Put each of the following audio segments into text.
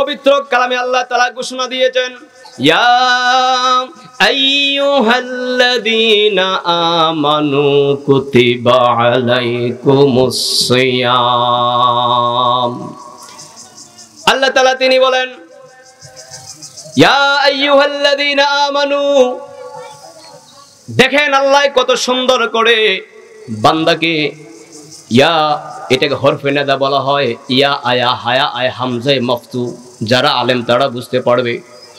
পবিত্র কালামে আল্লাহ তাআলা ঘোষণা দিয়েছেন, ইয়া আইয়ুহাল্লাযীনা আমানু কুতিবা আলাইকুমুস সিয়াম। আল্লাহ তাআলা তিনি বলেন, ইয়া আইয়ুহাল্লাযীনা আমানু। দেখেন আল্লাহ কত সুন্দর করে বান্দাকে ইয়া, এটাকে হরফে নেদা বলা হয়। ইয়া আয়া হায়া আয় হামজায়ে মফতু, যারা আলেম তারা বুঝতে পারবে।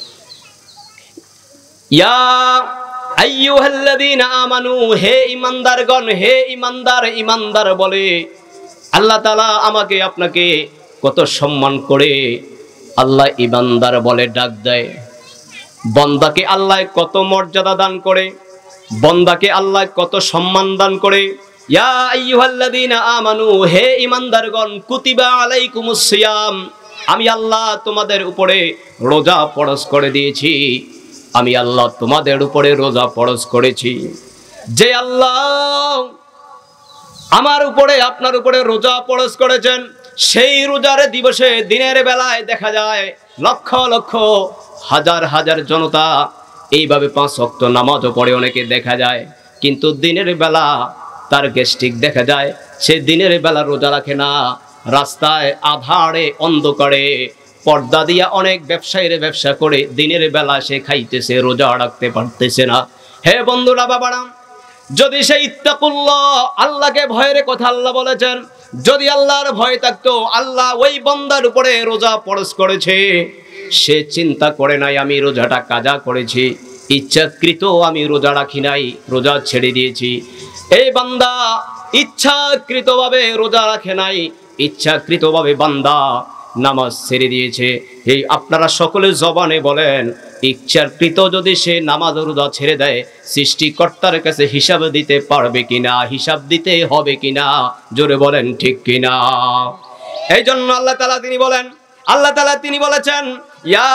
ইয়া আইয়ুহাল্লাযীনা আমানু, হে ঈমানদারগণ, হে ঈমানদার। ঈমানদার বলে আল্লাহ তাআলা আমাকে আপনাকে কত সম্মান করে আল্লাহ ঈমানদার বলে ডাক দেয়। বান্দাকে আল্লাহ কত মর্যাদা দান করে, বান্দাকে আল্লাহ কত সম্মান দান করে। ইয়া আইয়ুহাল্লাযীনা আমানু, হে ঈমানদারগণ, কুতিবা আলাইকুমুস সিয়াম, আমি আল্লাহ তোমাদের উপরে রোজা ফরজ করে দিয়েছি। আমি আল্লাহ তোমাদের উপরে রোজা ফরজ করেছি। যে আল্লাহ আমার উপরে আপনার উপরে রোজা ফরজ করেছেন, সেই রোজার দিবসে দিনের বেলায় দেখা যায় লক্ষ লক্ষ হাজার হাজার জনতা এইভাবে 5 ওয়াক্ত নামাজও পড়ে অনেকে দেখা যায়, কিন্তু দিনের বেলা তার গ্যাস্ট্রিক দেখা যায়, সে দিনের বেলা রোজা রাখে না। রাস্তায় আধারে অন্ধকারে পর্দা দিয়া অনেক ব্যবসায়ীরা ব্যবসা করে, দিনের বেলা সে খাইতেছে, রোজা রাখতে পারতেছে না। হে বন্ধুরা, বাবারা, যদি সে ইত্তাকুল্লাহ, আল্লাহকে ভয়ের কথা আল্লাহ বলেছেন, যদি আল্লাহর ভয় থাকতো, আল্লাহ ওই বান্দার উপরে রোজা ফরজ করেছে। সে চিন্তা করে নাই আমি রোজাটা কাজা করেছি, ইচ্ছাকৃত আমি রোজা রাখি নাই, রোজা ছেড়ে দিয়েছি। এই বান্দা ইচ্ছাকৃতভাবে রোজা রাখে নাই, ইচ্ছাকৃতভাবে বান্দা নামাজ ছেড়ে দিয়েছে। এই আপনারা সকলে জবানে বলেন, ইচ্ছাকৃত যদি সে নামাজ রোজা ছেড়ে দেয়, সৃষ্টিকর্তার কাছে হিসাব দিতে পারবে কিনা, হিসাব দিতে হবে কিনা? জোরে বলেন ঠিক কিনা। এই জন্য আল্লাহ তাআলা তিনি বলেন, আল্লাহ তাআলা তিনি বলেছেন, ইয়া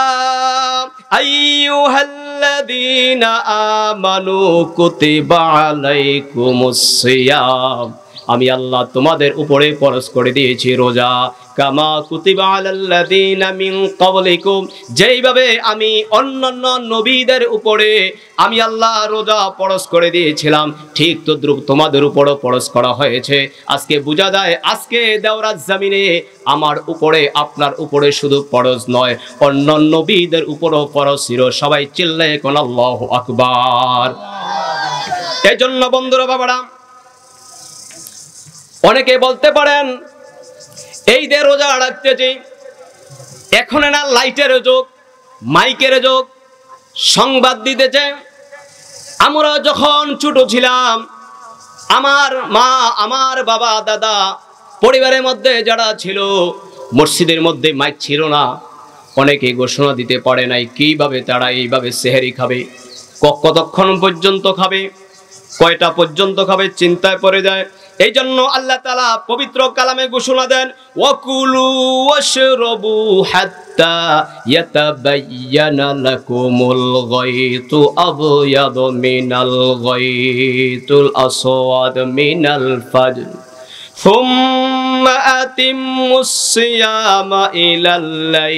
আইয়ুহাল্লাযীনা আমানু কুতিবা আলাইকুমুস সিয়াম, আমি আল্লাহ তোমাদের উপরে ফরজ করে দিয়েছি রোজা। কামা কুতিবা আলাল্লাযীনা মিন ক্বাবলিকুম, যেইভাবে আমি অন্যান্য নবীদের উপরে আমি আল্লাহ রোজা ফরজ করে দিয়েছিলাম, ঠিক তদ্রুপ তোমাদের উপরও ফরজ করা হয়েছে। আজকে বোঝা যায়, আজকে দেওরাত জমিনে আমার উপরে আপনার উপরে শুধু ফরজ নয়, অন্য নবীদের উপরও ফরজ ছিল। সবাই চিল্লায়ে কোন আল্লাহু আকবার। এই জন্য বন্ধুরা, বাবারা, অনেকে বলতে পারেন এই যে রোজা রাখতেছি, এখন না লাইটের যুগ, মাইকের যুগ, সংবাদ দিতেছে। আমরা যখন ছোট ছিলাম, আমার মা, আমার বাবা, দাদা, পরিবারের মধ্যে যারা ছিল, মসজিদের মধ্যে মাইক ছিল না, অনেকে ঘোষণা দিতে পারে নাই কিভাবে তারা এইভাবে সেহরি খাবে, কতক্ষণ পর্যন্ত খাবে, কয়টা পর্যন্ত খাবে, চিন্তায় পড়ে যায়। এই জন্য আল্লাহ তাআলা পবিত্র কালামে ঘোষণা দেন, ওয়াকুলু ওয়াশরাবু হাত্তা ইয়াতাবায়্যানা লাকুমুল গায়তু আবয়াদু মিনাল গায়তুল আসওয়াদ মিনাল ফাজর সুম্মা আতিম্মুস সিয়ামা ইলাল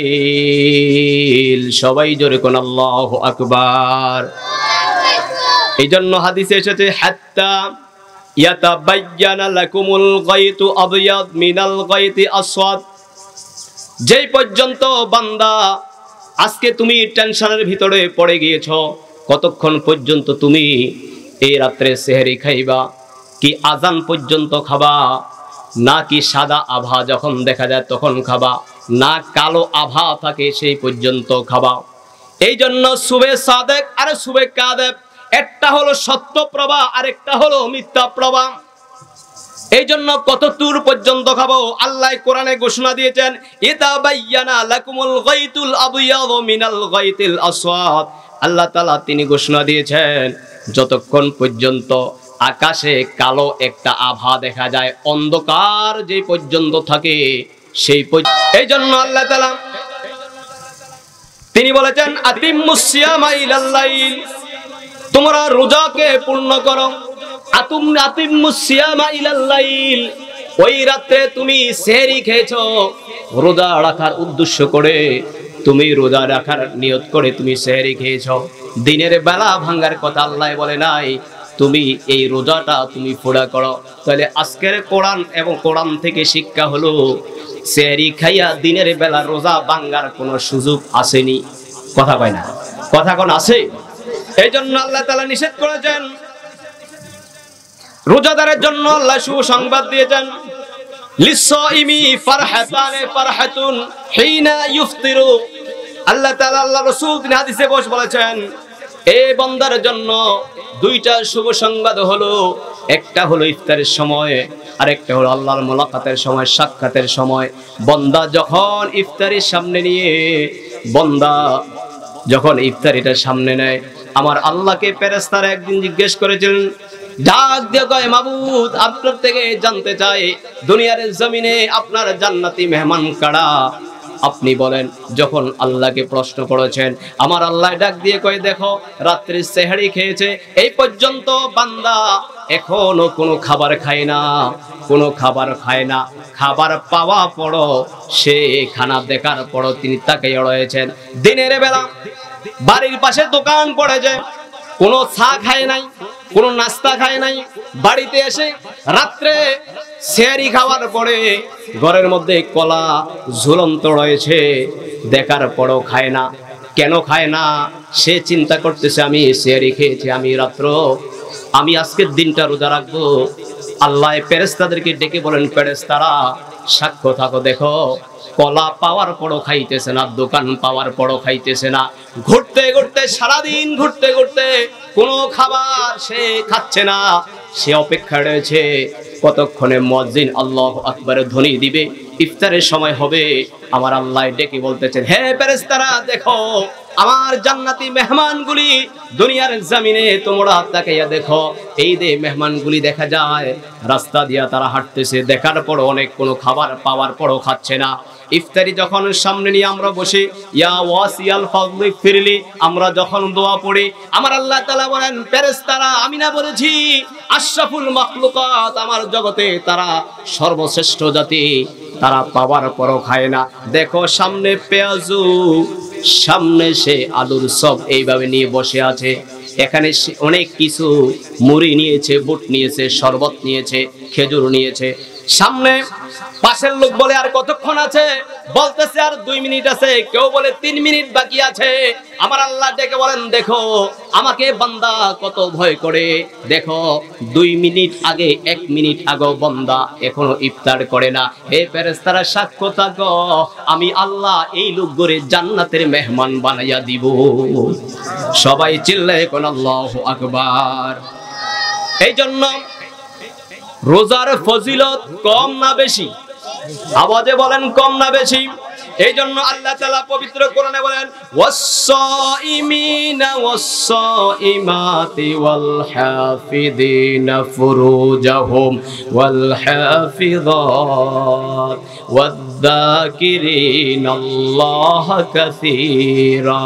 লাইল। সবাই জোরে কোন আল্লাহু আকবার। এই জন্য হাদিসে এসেছে, হাত্তা ইয়াতাবায়্যানা লাকুমুল গায়তু আবয়াদ মিনাল গায়তি আসওয়াদ। যেই পর্যন্ত বান্দা আজকে তুমি টেনশনের ভিতরে পড়ে গিয়েছো, কতক্ষণ পর্যন্ত তুমি এই রাত্রে সেহরি খাইবা? কি আজান পর্যন্ত খাবা, না কি সাদা আভা যখন দেখা যায় তখন খাবা, না কালো আভা থাকে সেই পর্যন্ত খাবা? এই জন্য সুবে সাদেক আর সুবে কাদেব, একটা হলো সত্য প্রভা, আরেকটা হলো মিথ্যা প্রভা। এই জন্য কত দূর পর্যন্ত খাবো? আল্লাহ কোরআনে ঘোষণা দিয়েছেন, ইতাবায়্যানা লাকুমুল গায়তুল আবয়াদু মিনাল গায়তিল আসওয়াদ। আল্লাহ তাআলা তিনি ঘোষণা দিয়েছেন, যতক্ষণ পর্যন্ত আকাশে কালো একটা আভা দেখা যায়, অন্ধকার যে পর্যন্ত থাকে সেই এই জন্য আল্লাহ তাআলা তিনি বলেছেন, আতিম্মুস সিয়ামা ইলাল লাইল, তোমরা রোজাকে পূর্ণ করো। আতিম্মুস সিয়ামা ইলাল লাইল, ওই রাতে তুমি সেহরি খেয়েছো, রোজা রাখার উদ্দেশ্য করে, তুমি রোজা রাখার নিয়ত করে তুমি সেহরি খেয়েছো। দিনের বেলা ভাঙ্গার কথা আল্লাহ বলে নাই, তুমি এই রোজাটা তুমি পুরা করো। তাহলে আজকের কোরআন এবং কোরআন থেকে শিক্ষা হলো, সেহরি খাইয়া দিনের বেলা রোজা ভাঙ্গার কোনো সুযোগ আসেনি। কথা কয় না? কথা কোন আছে? এই জন্য আল্লাহ তাআলা নিষেধ করেছেন। রোজাদারের জন্য আল্লাহ সুসংবাদ দিয়েছেন, লিসাইমি ফারহাতানে ফারহাতুন হিনা ইফতিরু। আল্লাহ তাআলা আল্লাহ রাসূল তিনি হাদিসে বলেছেন, এই বান্দার জন্য দুইটা শুভ সংবাদ হলো, একটা হলো ইফতারের সময়, আর একটা হলো আল্লাহর মুলাকাতের সময়, সাক্ষাতের সময়। বান্দা যখন ইফতারের সামনে নিয়ে, বান্দা যখন ইফতারিটা সামনে নেয়, আমার আল্লাহকে ফেরেশতারা একদিন জিজ্ঞেস করেছিলেন, ডাক দিয়ে কয়, মাবুদ আপনার থেকে জানতে চাই দুনিয়ার জমিনে আপনার জান্নাতি মেহমান কারা? আপনি বলেন। যখন আল্লাহকে প্রশ্ন করেছেন, আমার আল্লাহ ডাক দিয়ে কয়, দেখো রাত্রি সেহরি খেয়েছে, এই পর্যন্ত বান্দা এখনো কোনো খাবার খায় না, কোনো খাবার খায় না। খাবার পাওয়া পড়ো, সে খানা দেখার পড়ো তিনি তাকে রয়েছেন। দিনের বেলা বাড়ির পাশে দোকান পড়েছে, কোনো চা খায় নাই, কোনো নাস্তা খায় নাই। বাড়িতে এসে রাত্রে সেহরি খাওয়ার পরে ঘরের মধ্যে কলা ঝুলন্ত রয়েছে, দেখার পরও খায় না। কেন খায় না? সে চিন্তা করতেছে, আমি সেহরি খেয়েছি, আমি আজকের দিনটা রোজা রাখবো। আল্লাহ ফেরেশতাদেরকে ডেকে বলেন, ফেরেশতারা সাক্ষ্য থাকো, দেখো কলা পাওয়ার পরও খাইতেছে না, দোকান পাওয়ার পরও খাইতেছে না। ঘুরতে ঘুরতে সারাদিন ঘুরতে ঘুরতে কোনো খাবার সে খাচ্ছে না, সে অপেক্ষা রয়েছে কতক্ষণে মুয়াজ্জিন আল্লাহু আকবারের ধ্বনি দিবে, ইফতারের সময় হবে। আমার আল্লাহ ডেকে বলতেছেন, হে ফেরেশতারা দেখো আমার জান্নাতি মেহমানগুলি দুনিয়ার জমিনে তোমরা তাকাইয়া দেখো, এই যে মেহমানগুলি দেখা যায় রাস্তা দিয়া তারা হাঁটতেছে, দেখার পর অনেক কোনো খাবার পাওয়ার পরও খাচ্ছে না। ইফতারি যখন সামনে নিয়ে আমরা বসে, ইয়া ওয়াসিয়াল ফাযলি ফিরলি, আমরা যখন দোয়া পড়ি, আমার আল্লাহ তাআলা বলেন, ফেরেশতারা আমি না বলেছি আশরাফুল মাখলুকাত, আমার জগতে তারা সর্বশ্রেষ্ঠ জাতি, তারা পাওয়ার পরও খায় না। দেখো সামনে পেঁয়াজু, সামনে সে আলুর সব এইভাবে নিয়ে বসে আছে, এখানে অনেক কিছু মুড়ি নিয়েছে, বুট নিয়েছে, শরবত নিয়েছে, খেজুর নিয়েছে। সামনে পাশের লোক বলে আর কতক্ষণ আছে, বলতেছে আর 2 মিনিট আছে, কেউ বলে 3 মিনিট বাকি আছে। আমার আল্লাহ ডেকে বলেন, দেখো আমাকে বান্দা কত ভয় করে, দেখো 2 মিনিট আগে 1 মিনিট আগে বান্দা এখনো ইফতার করে না। হে ফেরেশতারা সাক্ষ্য থাকো, আমি আল্লাহ এই লোকগুলো জান্নাতের মেহমান বানাইয়া দিব। সবাই চিল্লায় কোন আল্লাহু আকবার। এই জন্য রোজার ফজিলত কম না বেশি? আওয়াজে বলেন কম না বেশি? এই জন্য আল্লাহ তাআলা পবিত্র কোরআনে বলেন, ওয়াস-সাইমিনা ওয়াস-সাইমাতি ওয়াল হাফিদিনা ফুরুজাহুম ওয়াল হাফিযাত ওয়াদ-যাকিরিনাল্লাহা কাসীরা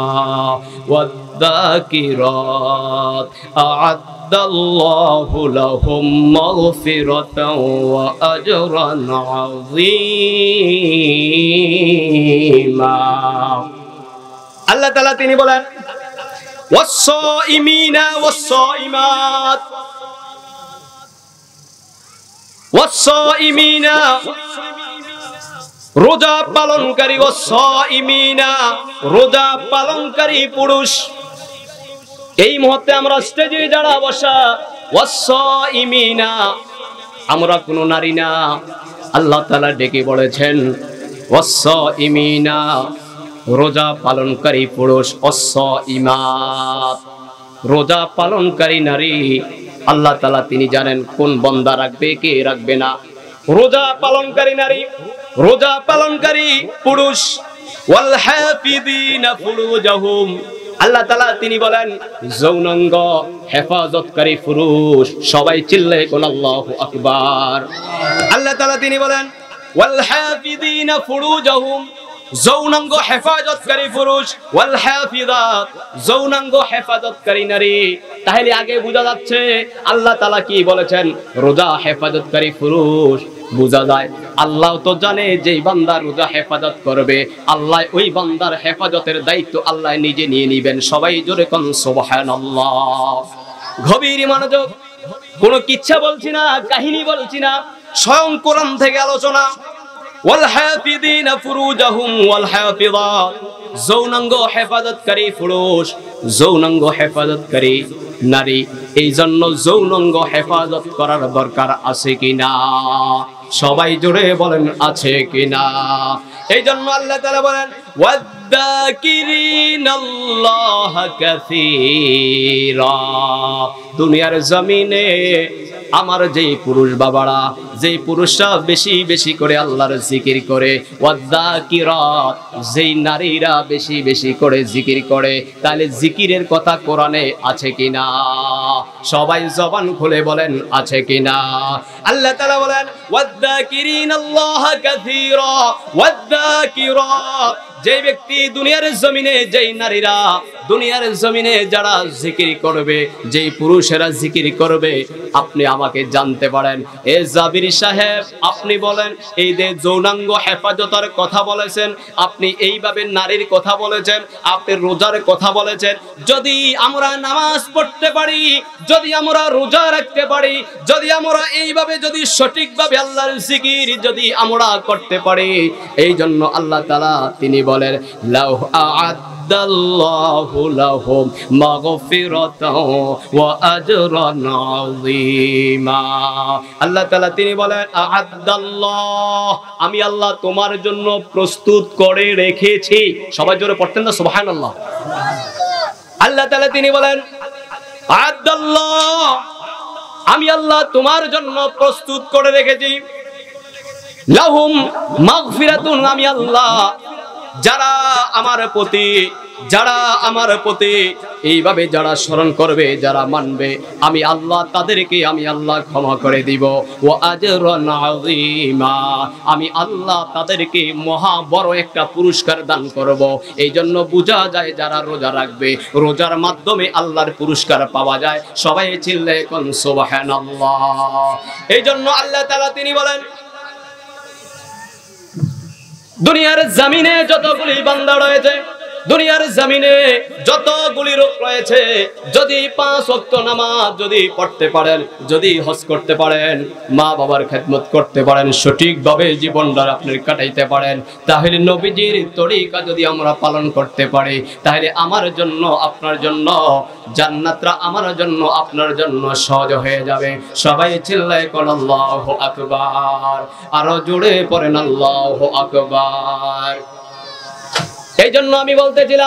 ওয়াদ-যাকিরাত আ'আদ্দাল্লাহু লাহুম মাগফিরাতাও ওয়া আজরান আযীমা। আল্লাহ তাআলা তিনি বলেন, ওয়াস-সাইমিনা ওয়াস-সাইমাত, ওয়াস-সাইমিনা রোজা পালনকারী, ওয়াস-সাইমিনা রোজা পালনকারী পুরুষ। এই মুহূর্তে আমরা স্টেজে যারা বসা, ওয়াস-সাইমিনা আমরা কোনো নারী না। আল্লাহ তাআলা ডেকে বলেছেন, ওয়াস-সাইমিনা রোজা পালনকারী পুরুষ, ওয়াস-সাইমাত রোজা পালনকারী নারী। আল্লাহ তাআলা তিনি জানেন কোন বান্দা রাখবে, কে রাখবে না। রোজা পালনকারী নারী, রোজা পালনকারী পুরুষ, ওয়াল হাফিদিনা ফুরুজাহুম, আল্লাহ তাআলা তিনি বলেন যৌনাঙ্গ হেফাজতকারী পুরুষ। সবাই চিল্লায় কোন আল্লাহু আকবার। আল্লাহ তাআলা তিনি বলেন, ওয়াল হাফিদিনা ফুরুজাহুম, যৌনাঙ্গ হেফাজতকারী পুরুষ, ওয়াল হাফিযাত যৌনাঙ্গ হেফাজতকারী নারী। তাহলে আগে বোঝা যাচ্ছে আল্লাহ তাআলা কি বলেছেন, রোজা হেফাজতকারী পুরুষ, বোঝা যায় আল্লাহ তো জানে যেই বান্দা রোজা হেফাজত করবে আল্লাহ ওই বান্দার হেফাজতের দায়িত্ব আল্লাহ নিজে নিয়ে নেবেন। সবাই জোরে কোন সুবহানাল্লাহ। গভীর মনোযোগ, কোনো কিচ্ছা বলছি না, কাহিনী বলছি না, স্বয়ং কোরআন থেকে আলোচনা। ওয়াল হাফিযিনা ফুরুজাহুম ওয়াল হাফিযাত, যৌনাঙ্গ হেফাজতকারী পুরুষ, যৌনাঙ্গ হেফাজতকারী নারী, এই জন্য যৌনাঙ্গ হেফাজত করার দরকার আছে কিনা? সবাই জোরে বলেন আছে কিনা? এই জন্য আল্লাহ তাআলা বলেন ওয়াযাকিরিনাল্লাহ কাসীরা। দুনিয়ার জমিনে আমার যেই পুরুষ বাবারা, যেই পুরুষরা বেশি বেশি করে আল্লাহর জিকির করে, ওয়াযাকিরাত, যেই নারীরা বেশি বেশি করে জিকির করে, তাহলে জিকিরের কথা কোরআনে আছে কিনা? সবাই জবান খুলে বলেন আছে কিনা? আল্লাহ তাআলা বলেন ওয়াযাকিরিনাল্লাহ কাসীরা ওয়াযাকিরাত। যে ব্যক্তি দুনিয়ার জমিনে, যেই নারীরা দুনিয়ার জমিনে যারা জিকির করবে, যেই পুরুষেরা জিকির করবে, আপনি আমাকে জানতে পারেন এ জাবির সাহেব, আপনি বলেন এই যে যৌনাঙ্গ হেফাজতের কথা বলেছেন, আপনি এইভাবে নারীর কথা বলেছেন, আপনি রোজার কথা বলেছেন। যদি আমরা নামাজ পড়তে পারি, যদি আমরা রোজা রাখতে পারি, যদি আমরা এইভাবে যদি সঠিকভাবে আল্লাহর জিকির যদি আমরা করতে পারি, এই জন্য আল্লাহ তাআলা তিনি বলেন লাউ আ'আদাল্লাহু লাহুম মাগফিরাতাও ওয়া আজরান আযীমা। আল্লাহ তাআলা তিনি বলেন আ'আদাল্লাহ, আমি আল্লাহ তোমার জন্য প্রস্তুত করে রেখেছি। সবাই জোরে পড়তেন না সুবহানাল্লাহ। আল্লাহ তাআলা তিনি বলেন আ'আদাল্লাহ, আমি আল্লাহ তোমার জন্য প্রস্তুত করে রেখেছি লাহুম মাগফিরাতুন, আমি আল্লাহ যারা আমার প্রতি এইভাবে যারা স্মরণ করবে, যারা মানবে, আমি আল্লাহ তাদেরকে আমি আল্লাহ ক্ষমা করে দিব। ওয়া আজরান আযীমা, আমি আল্লাহ তাদেরকে মহা বড় একটা পুরস্কার দান করব। এই জন্য বোঝা যায় যারা রোজা রাখবে, রোজার মাধ্যমে আল্লাহর পুরস্কার পাওয়া যায়। সবাই চিল্লায়ে কোন সুবহানাল্লাহ। এই জন্য আল্লাহ তাআলা তিনি বলেন দুনিয়ার জমিনে যতগুলি বান্দা রয়েছে, দুনিয়ার জমিনে যতগুলি লোক রয়েছে, যদি 5 ওয়াক্ত নামাজ যদি পড়তে পারেন, যদি হজ করতে পারেন, মা বাবার খেদমত করতে পারেন, সঠিকভাবে জীবনটা আপনি কাটাইতে পারেন, তাহলে নবীজির তরিকা যদি আমরা পালন করতে পারি, তাহলে আমার জন্য আপনার জন্য জান্নাতটা আমার জন্য আপনার জন্য সহজ হয়ে যাবে। সবাই চিল্লায়ে কোন আল্লাহু আকবার, আরো জোরে পড়েন আল্লাহু আকবার। এই জন্য আমি বলতেছিলাম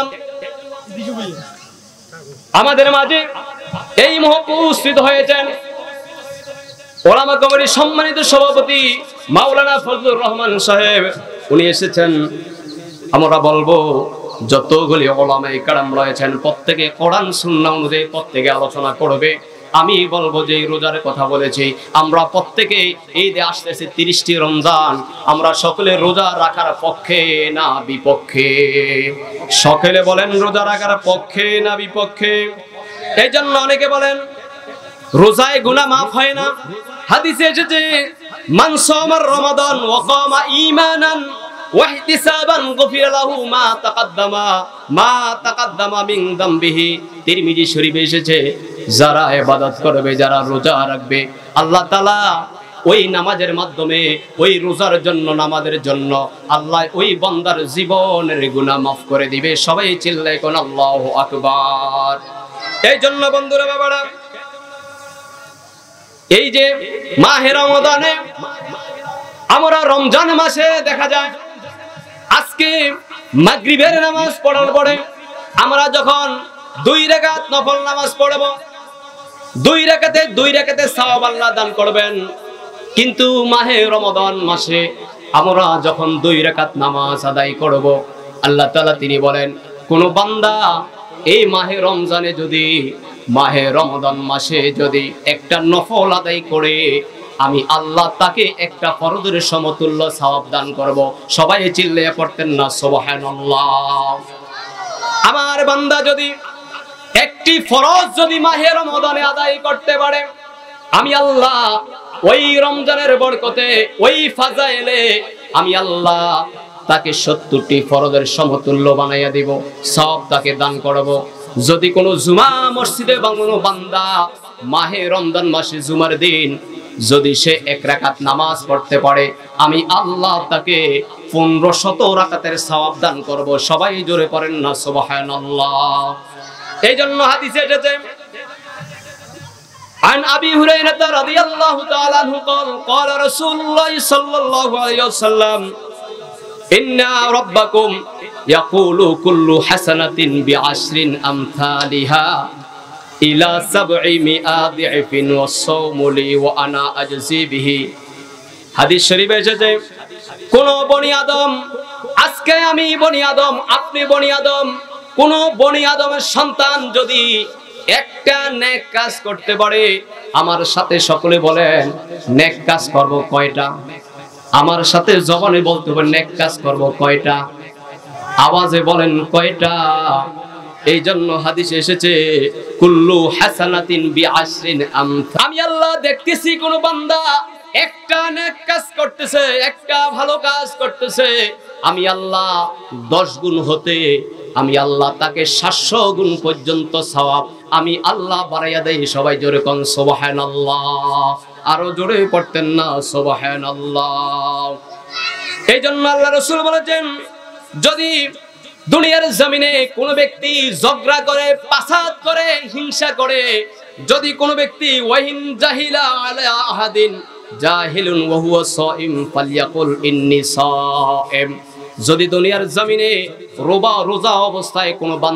আমাদের মাঝে এই মুহূর্তে উপস্থিত হয়েছেন ওলামা কমিটির সম্মানিত সভাপতি মাওলানা ফজলুর রহমান সাহেব, উনি এসেছেন। আমরা বলবো যতগুলি ওলামায়ে কেরাম রয়েছেন প্রত্যেকে কোরআন সুন্নাহ অনুযায়ী প্রত্যেকে আলোচনা করবে। আমি বলবো যে রোজার কথা বলেছি, আমরা প্রত্যেকে এই যে আসতেছে 30টি রমজান, আমরা সকলে রোজা রাখার পক্ষে না বিপক্ষে? সকলে বলেন রোজা রাখার পক্ষে না বিপক্ষে? এই জন্য অনেকে বলেন রোজায় গুনাহ মাফ হয় না। হাদিসে এসেছে মান সামার রমাদান ওয়া কামা ঈমানান ওয়াহতিসাবান গফিরা লাহু মা তাকাদ্দামা মিন যামবিহি। তিরমিজি শরীফে এসেছে যারা ইবাদত করবে, যারা রোজা রাখবে, আল্লাহ তাআলা ওই নামাজের মাধ্যমে, ওই রোজার জন্য, নামাজের জন্য আল্লাহ ওই বান্দার জীবনের গুনাহ মাফ করে দিবে। সবাই চিল্লায়ে কোন আল্লাহু আকবার। এই জন্য বন্ধুরা বাবারা, এই যে মাহে রমাদানে আমরা রমজান মাসে দেখা যায় আজকে মাগরিবের নামাজ পড়ার পরে আমরা যখন 2 রাকাত নফল নামাজ পড়ব, 2 রাকাতে সওয়াব আল্লাহ দান করবেন। কিন্তু মাহে রমাদান মাসে আমরা যখন 2 রাকাত নামাজ আদায় করব, আল্লাহ তাআলা তিনি বলেন কোন বান্দা এই মাহে রমজানে যদি, মাহে রমাদান মাসে যদি একটা নফল আদায় করে, আমি আল্লাহ তাকে একটা ফরজের সমতুল্য সওয়াব দান করব। সবাই চিল্লায়ে পড়তেন না সুবহানাল্লাহ। আমার বান্দা যদি একটি ফরজ যদি মাহে রমাদানে আদায় করতে পারে, আমি আল্লাহ ওই রমজানের বরকতে, ওই ফাজাইলে আমি আল্লাহ তাকে 70টি ফরজের সমতুল্য বানাইয়া দিব, সব তাকে দান করব। যদি কোনো জুমা মসজিদে কোনো বান্দা মাহে রমজান মাসে জুমার দিন যদি সে 1 রাকাত নামাজ পড়তে পারে, আমি আল্লাহ তাকে 1500 রাকাতের সওয়াব দান করব। সবাই জোরে পড়েন না সুবহানাল্লাহ। এই জন্য হাদিসে এসেছে, عن أبي هريرة رضي الله تعالى عنه قال قال رسول الله صلى الله عليه وسلم إن ربكم يقول كل حسنة بعشر أمثالها إلى 700 ضعف والصوم لي وأنا أجزي به। হাদিস শরীফে এসেছে, কোন বনি আদম, আজকে আমি বনি আদম, আপনি বনি আদম, কোন বনি আদমের সন্তান যদি একটা নেক কাজ করতে পারে, আমার সাথে সকলে বলেন নেক কাজ করব কয়টা? আমার সাথে জবানে বলতে হবে নেক কাজ করব কয়টা? আওয়াজে বলেন কয়টা? এই জন্য হাদিসে এসেছে কুল্লু হাসানাতিন বিআশরিন আমসাল। আমি আল্লাহ দেখতেছি কোন বান্দা একটা নেক কাজ করতেছে, একটা ভালো কাজ করতেছে, আমি আল্লাহ 10 গুণ হতে আমি আল্লাহ তাকে 700 গুণ পর্যন্ত সওয়াব আমি আল্লাহ বাড়াইয়া দেই। সবাই জোরে কোন সুবহানাল্লাহ। আরো জোরে পড়তেন না সুবহানাল্লাহ। এই জন্য আল্লাহ রাসূল বলেছেন, যদি দুনিয়ার জমিনে কোন ব্যক্তি ঝগড়া করে, ফাসাদ করে, হিংসা করে, যদি কোন ব্যক্তি ওয়াহিন জাহিলা আলা আহাদিন জাহিলুন ওয়া হুয়া সাইম ফালইয়াকুল ইন্নী সাইম, যদি দুনিয়ার জমিনে রোজা অবস্থায়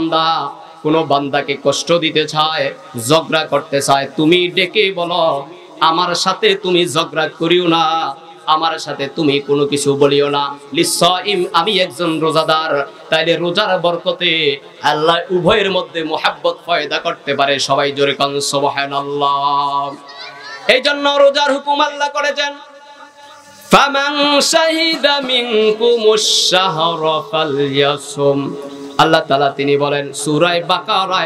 কোন বান্দাকে কষ্ট দিতে চায়, ঝগড়া করতে চায়, তুমি ডেকে বলো আমার সাথে তুমি ঝগড়া করিও না, আমার সাথে তুমি কোনো কিছু বলিও না। লিসাইম, আমি একজন রোজাদার, তাইলে রোজার বরকতে আল্লাহ উভয়ের মধ্যে মোহাব্বত পয়দা করতে পারে। সবাই জোরে কোন সুবহানাল্লাহ। এই জন্য রোজার হুকুম আল্লাহ করেছেন, ফামান শাহিদা মিনকুমুশ শাহরা ফালইয়াসুম। আল্লাহ তাআলা তিনি বলেন সূরা বাকারায়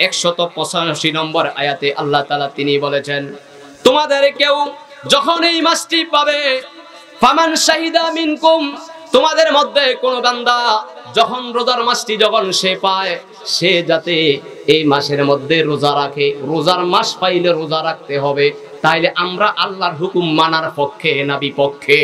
185 নম্বর আয়াতে আল্লাহ তাআলা তিনি বলেছেন, তোমাদের কেউ যখন এই মাসটি পাবে, ফামান শাহিদা মিনকুম, তোমাদের মধ্যে কোন বান্দা যখন রোজার মাসটি যখন সে পায়, সে যাতে এই মাসের মধ্যে রোজা রাখে। রোজার মাস পাইলে রোজা রাখতে হবে। তাইলে আমরা আল্লাহর হুকুম মানার পক্ষে না বিপক্ষে?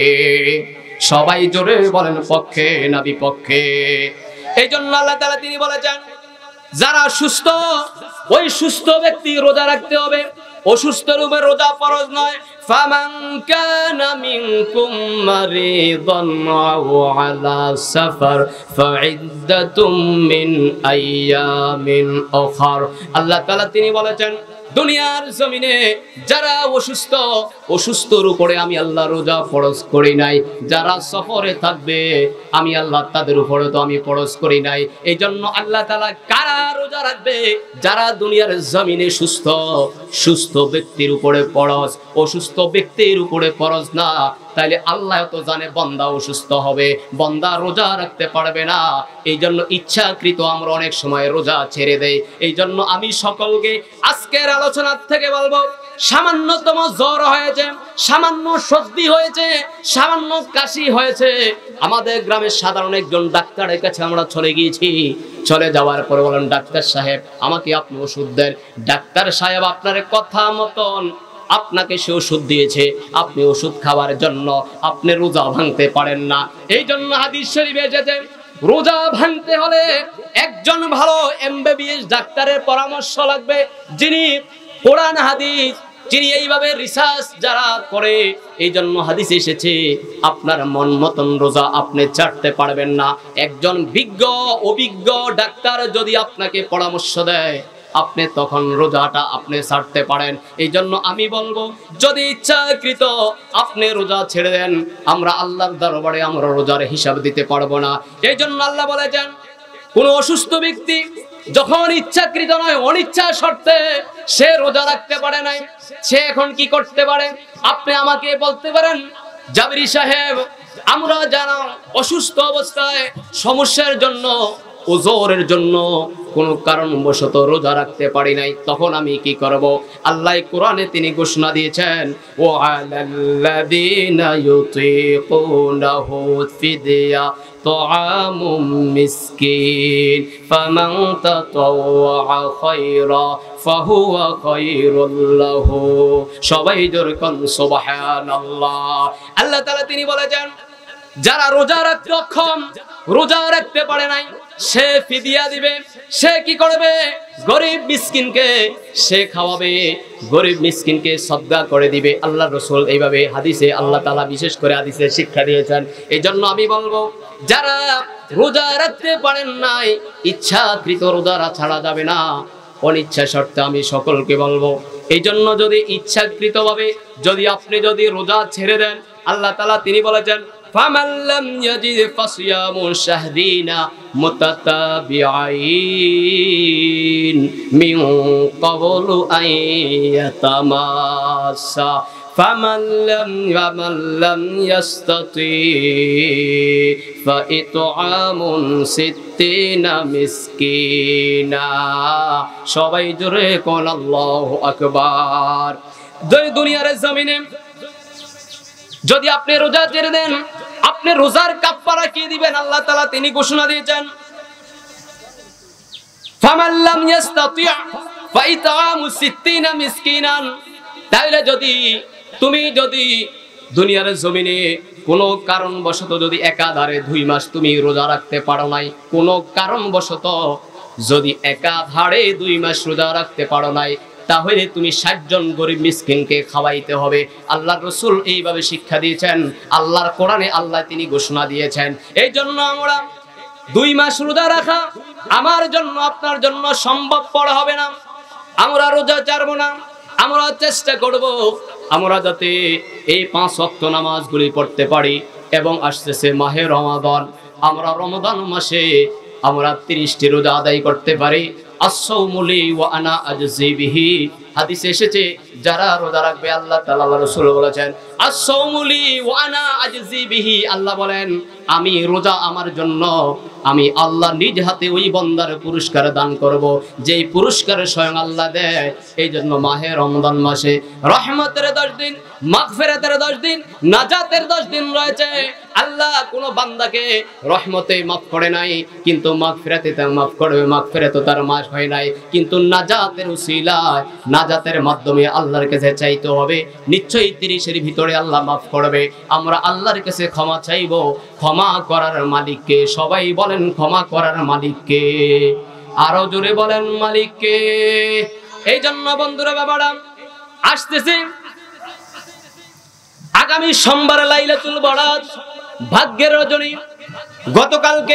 সবাই জোরে বলেন পক্ষে না বিপক্ষে? এই জন্য আল্লাহ তাআলা তিনি বলেছেন, যারা সুস্থ ওই সুস্থ ব্যক্তি রোজা রাখতে হবে, অসুস্থ রূপে রোজা ফরজ নয়। ফামান কানা মিনকুম মারিদান আও আলা সাফার ফাইদ্দাতুম মিন আইয়ামিন উখর। আল্লাহ তাআলা তিনি বলেছেন, দুনিয়ার জমিনে যারা অসুস্থর উপরে আমি আল্লাহ রোজা ফরজ করি নাই, যারা সফরে থাকবে আমি আল্লাহ তাদের উপরে তো আমি ফরজ করি নাই। এই জন্য আল্লাহ তাআলা কারা রোজা রাখবে? যারা দুনিয়ার জমিনে সুস্থ ব্যক্তির উপরে ফরজ, অসুস্থ ব্যক্তির উপরে ফরজ না। তাইলে আল্লাহ তো জানে বান্দা অসুস্থ হবে, বান্দা রোজা রাখতে পারবে না। এই জন্য ইচ্ছাকৃত আমরা অনেক সময় রোজা ছেড়ে দেই। এই জন্য আমি সকলকে আজকের আলোচনা থেকে বলবো, সামান্যতম জ্বর হয়েছে, সামান্য সর্দি হয়েছে, সামান্য কাশি হয়েছে, আমাদের গ্রামের সাধারণ একজন ডাক্তারের কাছে আমরা চলে গিয়েছি। চলে যাওয়ার পরে বলেন, ডাক্তার সাহেব আমাকে আপনি ওষুধ দেন। ডাক্তার সাহেব আপনার কথা মতন আপনাকে সে ওষুধ দিয়েছে, আপনি ওষুধ খাওয়ার জন্য আপনি রোজা ভাঙতে পারেন না। এই জন্য হাদিস শরীফে এসেছে, রোজা ভাঙতে হলে একজন ভালো এমবিবিএস ডাক্তারের পরামর্শ লাগবে, যিনি কোরআন হাদিস, যিনি এইভাবে রিসার্চ যারা করে। এই জন্য হাদিস এসেছে, আপনার মন মতন রোজা আপনি ছাড়তে পারবেন না। একজন অভিজ্ঞ ডাক্তার যদি আপনাকে পরামর্শ দেয়, আপনি তখন রোজাটা আপনি ছাড়তে পারেন। এই জন্য আমি বলবো, যদি ইচ্ছাকৃত আপনি রোজা ছেড়ে দেন, আমরা আল্লাহর দরবারে আমরা রোজার হিসাব দিতে পারবো না। এই জন্য আল্লাহ বলেছেন, কোন অসুস্থ ব্যক্তি যখন ইচ্ছাকৃত নয় অনিচ্ছা শর্তে সে রোজা রাখতে পারে নাই, সে এখন কি করতে পারে? আপনি আমাকে বলতে পারেন, জাবরি সাহেব আমরা যারা অসুস্থ অবস্থায় সমস্যার জন্য ওজোরের জন্য কোন কারণবশত রোজা রাখতে পারি নাই, তখন আমি কি করব? আল্লাহ কোরআনে তিনি ঘোষণা দিয়েছেন, ও আলাল্লাযীনা ইউতীকুনাহু ফিদিয়া তাআমুম মিসকিন ফামান তাতাওয়া খায়রা ফাহুয়া খায়রুল লাহু। সবাই জোরে কোন সুবহানাল্লাহ। আল্লাহ তাআলা তিনি বলেছেন, যারা রোজা রাখতে অক্ষম, রোজা রাখতে পারে নাই, সে ফিদিয়া দিবে। সে কি করবে? গরিব মিসকিনকে সে খাওয়াবে, গরিব মিসকিনকে সদকা করে দিবে। আল্লাহ রাসূল এইভাবে হাদিসে আল্লাহ তাআলা বিশেষ করে হাদিসে শিক্ষা দিয়েছেন। এই জন্য আমি বলবো, যারা রোজা রাখতে পারেন নাই, ইচ্ছাকৃত রোজা ছাড়া যাবে না, অনিচ্ছা শর্তে আমি সকলকে বলবো। এই জন্য যদি ইচ্ছাকৃতভাবে আপনি রোজা ছেড়ে দেন, আল্লাহ তাআলা তিনি বলেছেন, فَمَنْ لَمْ يَجِدْ فَصِيَامُ شَهْرَيْنِ مُتَتَابِعَيْنِ مِنْ قَبْلِ أَنْ يَتَمَاسَّا فَمَنْ لَمْ يَسْتَطِعْ فَإِطْعَامُ 60 মিসকিনা। সবাই জোরে কোন আল্লাহু আকবার। দুনিয়ার জমিনে যদি আপনি রোজা ছেড়ে দেন, আপনি রোজার কাফারা কি দিবেন? আল্লাহ তাআলা তিনি ঘোষণা দিয়েছেন, ফামান লাম ইস্তাতি' ফাইতামু 60 মিসকিনান। তাহলে তুমি দুনিয়ার জমিনে কোনো কারণবশত একাধারে 2 মাস তুমি রোজা রাখতে পারো নাই, কোনো কারণবশত একাধারে 2 মাস রোজা রাখতে পারো নাই, তাহলে তুমি 60 জন গরিব মিসকিনকে খাওয়াইতে হবে। আল্লাহর রাসূল এইভাবে শিক্ষা দিয়েছেন, আল্লাহর কোরআনে আল্লাহ তিনি ঘোষণা দিয়েছেন। এই জন্য আমরা 2 মাস রোজা রাখা আমার জন্য আপনার জন্য সম্ভবপর হবে না। আমরা রোজা ছাড়বো না, আমরা চেষ্টা করব আমরা যাতে এই 5 ওয়াক্ত নামাজগুলি পড়তে পারি। এবং আসতেছে মাহে রমাদান, আমরা রমাদান মাসে আমরা 30টি রোজা আদায় করতে পারি। as-sawmu li wa ana ajzi bihi, হাদিসে এসেছে যারা রোজা রাখবে, আল্লাহ তাআলা রাসূল বলেছেন, as-sawmu li wa ana ajzi bihi, আল্লাহ বলেন আমি রোজা আমার জন্য আমি আল্লাহ নিজ হাতে ওই বান্দার পুরস্কার দান করব যেই পুরস্কার স্বয়ং আল্লাহ দেয়। এই জন্য মাহে রমজান মাসে রহমতের 10 দিন, মাগফিরাতের 10 দিন, নাজাতের 10 দিন রয়েছে। আল্লাহ কোন বান্দাকে রহমতে মাফ করে নাই, কিন্তু মাগফিরাতে তা মাফ করবে। মাগফিরাত তার মাস হয় নাই, কিন্তু নাজাতের উসিলায়, নাজাতের মাধ্যমে আল্লাহর কাছে চাইতে হবে। নিশ্চয়ই 30 এর ভিতরে আল্লাহ মাফ করবে। আমরা আল্লাহর কাছে ক্ষমা চাইবো। ক্ষমা করার মালিককে, সবাই বলেন ক্ষমা করার মালিককে, আরো জোরে বলেন মালিককে। এই জন্য বন্ধুরা বাবারা, আসতেছে আগামী সোমবার লাইলাতুল বরাত, ভাগ্যের রজনী। গতকালকে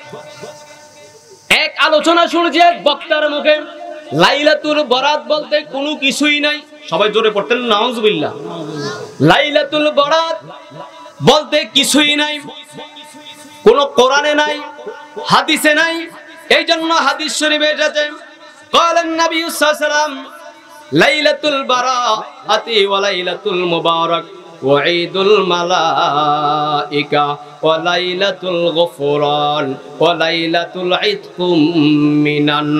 এক আলোচনা শুনেছি এক বক্তার মুখে, লাইলাতুল বরাত বলতে কোনো কিছুই নাই। সবাই জোরে পড়তেন নাউজুবিল্লাহ। লাইলাতুল বরাত বলতে কিছুই নাই, কোন কোরআনে নাই, হাদিসে নাই। এই জন্য হাদিস শরীফে এসেছে, ক্বালান নবী সাল্লাল্লাহু আলাইহি ওয়াসাল্লাম লাইলাতুল বারাআতি ওয়া লাইলাতুল মুবারাক ওয়া ঈদুল মালাইকা ওয়া লাইলাতুল গফরান ওয়া লাইলাতুল ইতকুম মিনান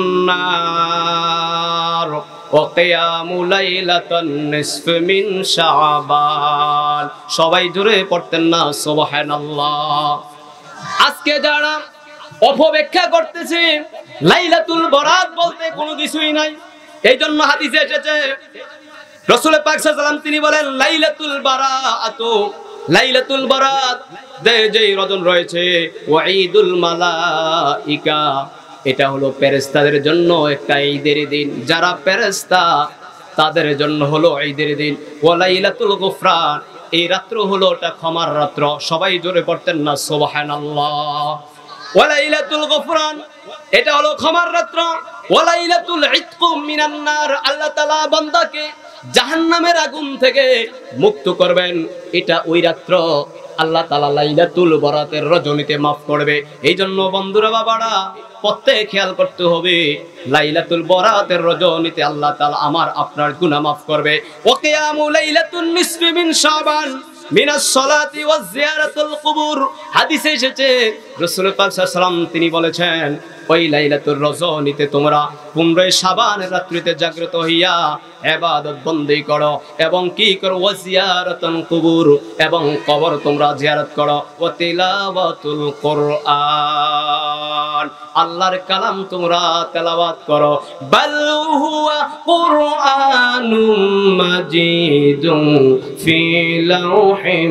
নার ওয়া কিয়ামু লাইলাতুন নিসফি মিন শাবান। সবাই জোরে পড়তেন না সুবহানাল্লাহ। আজকে যারা অপব্যাখ্যা করতেছে লাইলাতুল বরাত বলতে কোনো কিছুই নাই, এই জন্য হাদিসে এসেছে রাসূল পাক সাল্লাল্লাহু আলাইহি ওয়াসাল্লাম তিনি বলেন, লাইলাতুল বারাআতু, লাইলাতুল বরাত যে রজন রয়েছে, ওয়া ঈদুল মালাইকা, এটা হলো ফেরেশতাদের জন্য একটা ঈদের দিন। যারা ফেরেশতা তাদের জন্য হলো ঈদের দিন। ওয়া লাইলাতুল গফরান, এই রাত্র হলো ওটা ক্ষমার রাত্র। সবাই জোরে পড়তেন না সুবহানাল্লাহ। ওয়া লাইলাতুল গফরান, এটা হলো ক্ষমার রাত্র। ওয়া লাইলাতুল ইতকুম মিনান নার, আল্লাহ তাআলা বান্দাকে জাহান্নামের আগুন থেকে মুক্ত করবেন। এটা ওই রাত্র আল্লাহ তাআলা লাইলাতুল বরাতের রজনীতে মাফ করবে। এই জন্য বন্ধুরা বাবারা, প্রত্যেক খেয়াল করতে হবে, লাইলাতুল বরাতের রজনীতে আল্লাহ তাআলা আমার আপনার গুনাহ মাফ করবে। ওয়া কিয়ামু লাইলাতুন নিসফি মিন শাবান, মিনাস সালাতি ওয়াজ জিয়ারাতুল কুবুর। হাদিসে এসেছে রাসূল পাক সাল্লাল্লাহু আলাইহি ওয়াসাল্লাম তিনি বলেছেন, ওই লাইলাতুর রজনীতে তোমরা 15 শাবানের রাত্রিতে জাগ্রত হইয়া ইবাদত বন্দেগী করো এবং কি করো, ওয়াজ জিয়ারাতুল কুবুর, এবং কবর তোমরা জিয়ারত করো, ওয়া তিলাওয়াতুল কুরআন, আল্লাহর কালাম তোমরা তেলাওয়াত করো। বাল হুয়া কুরআনুম মাজিদুন ফি লাওহিম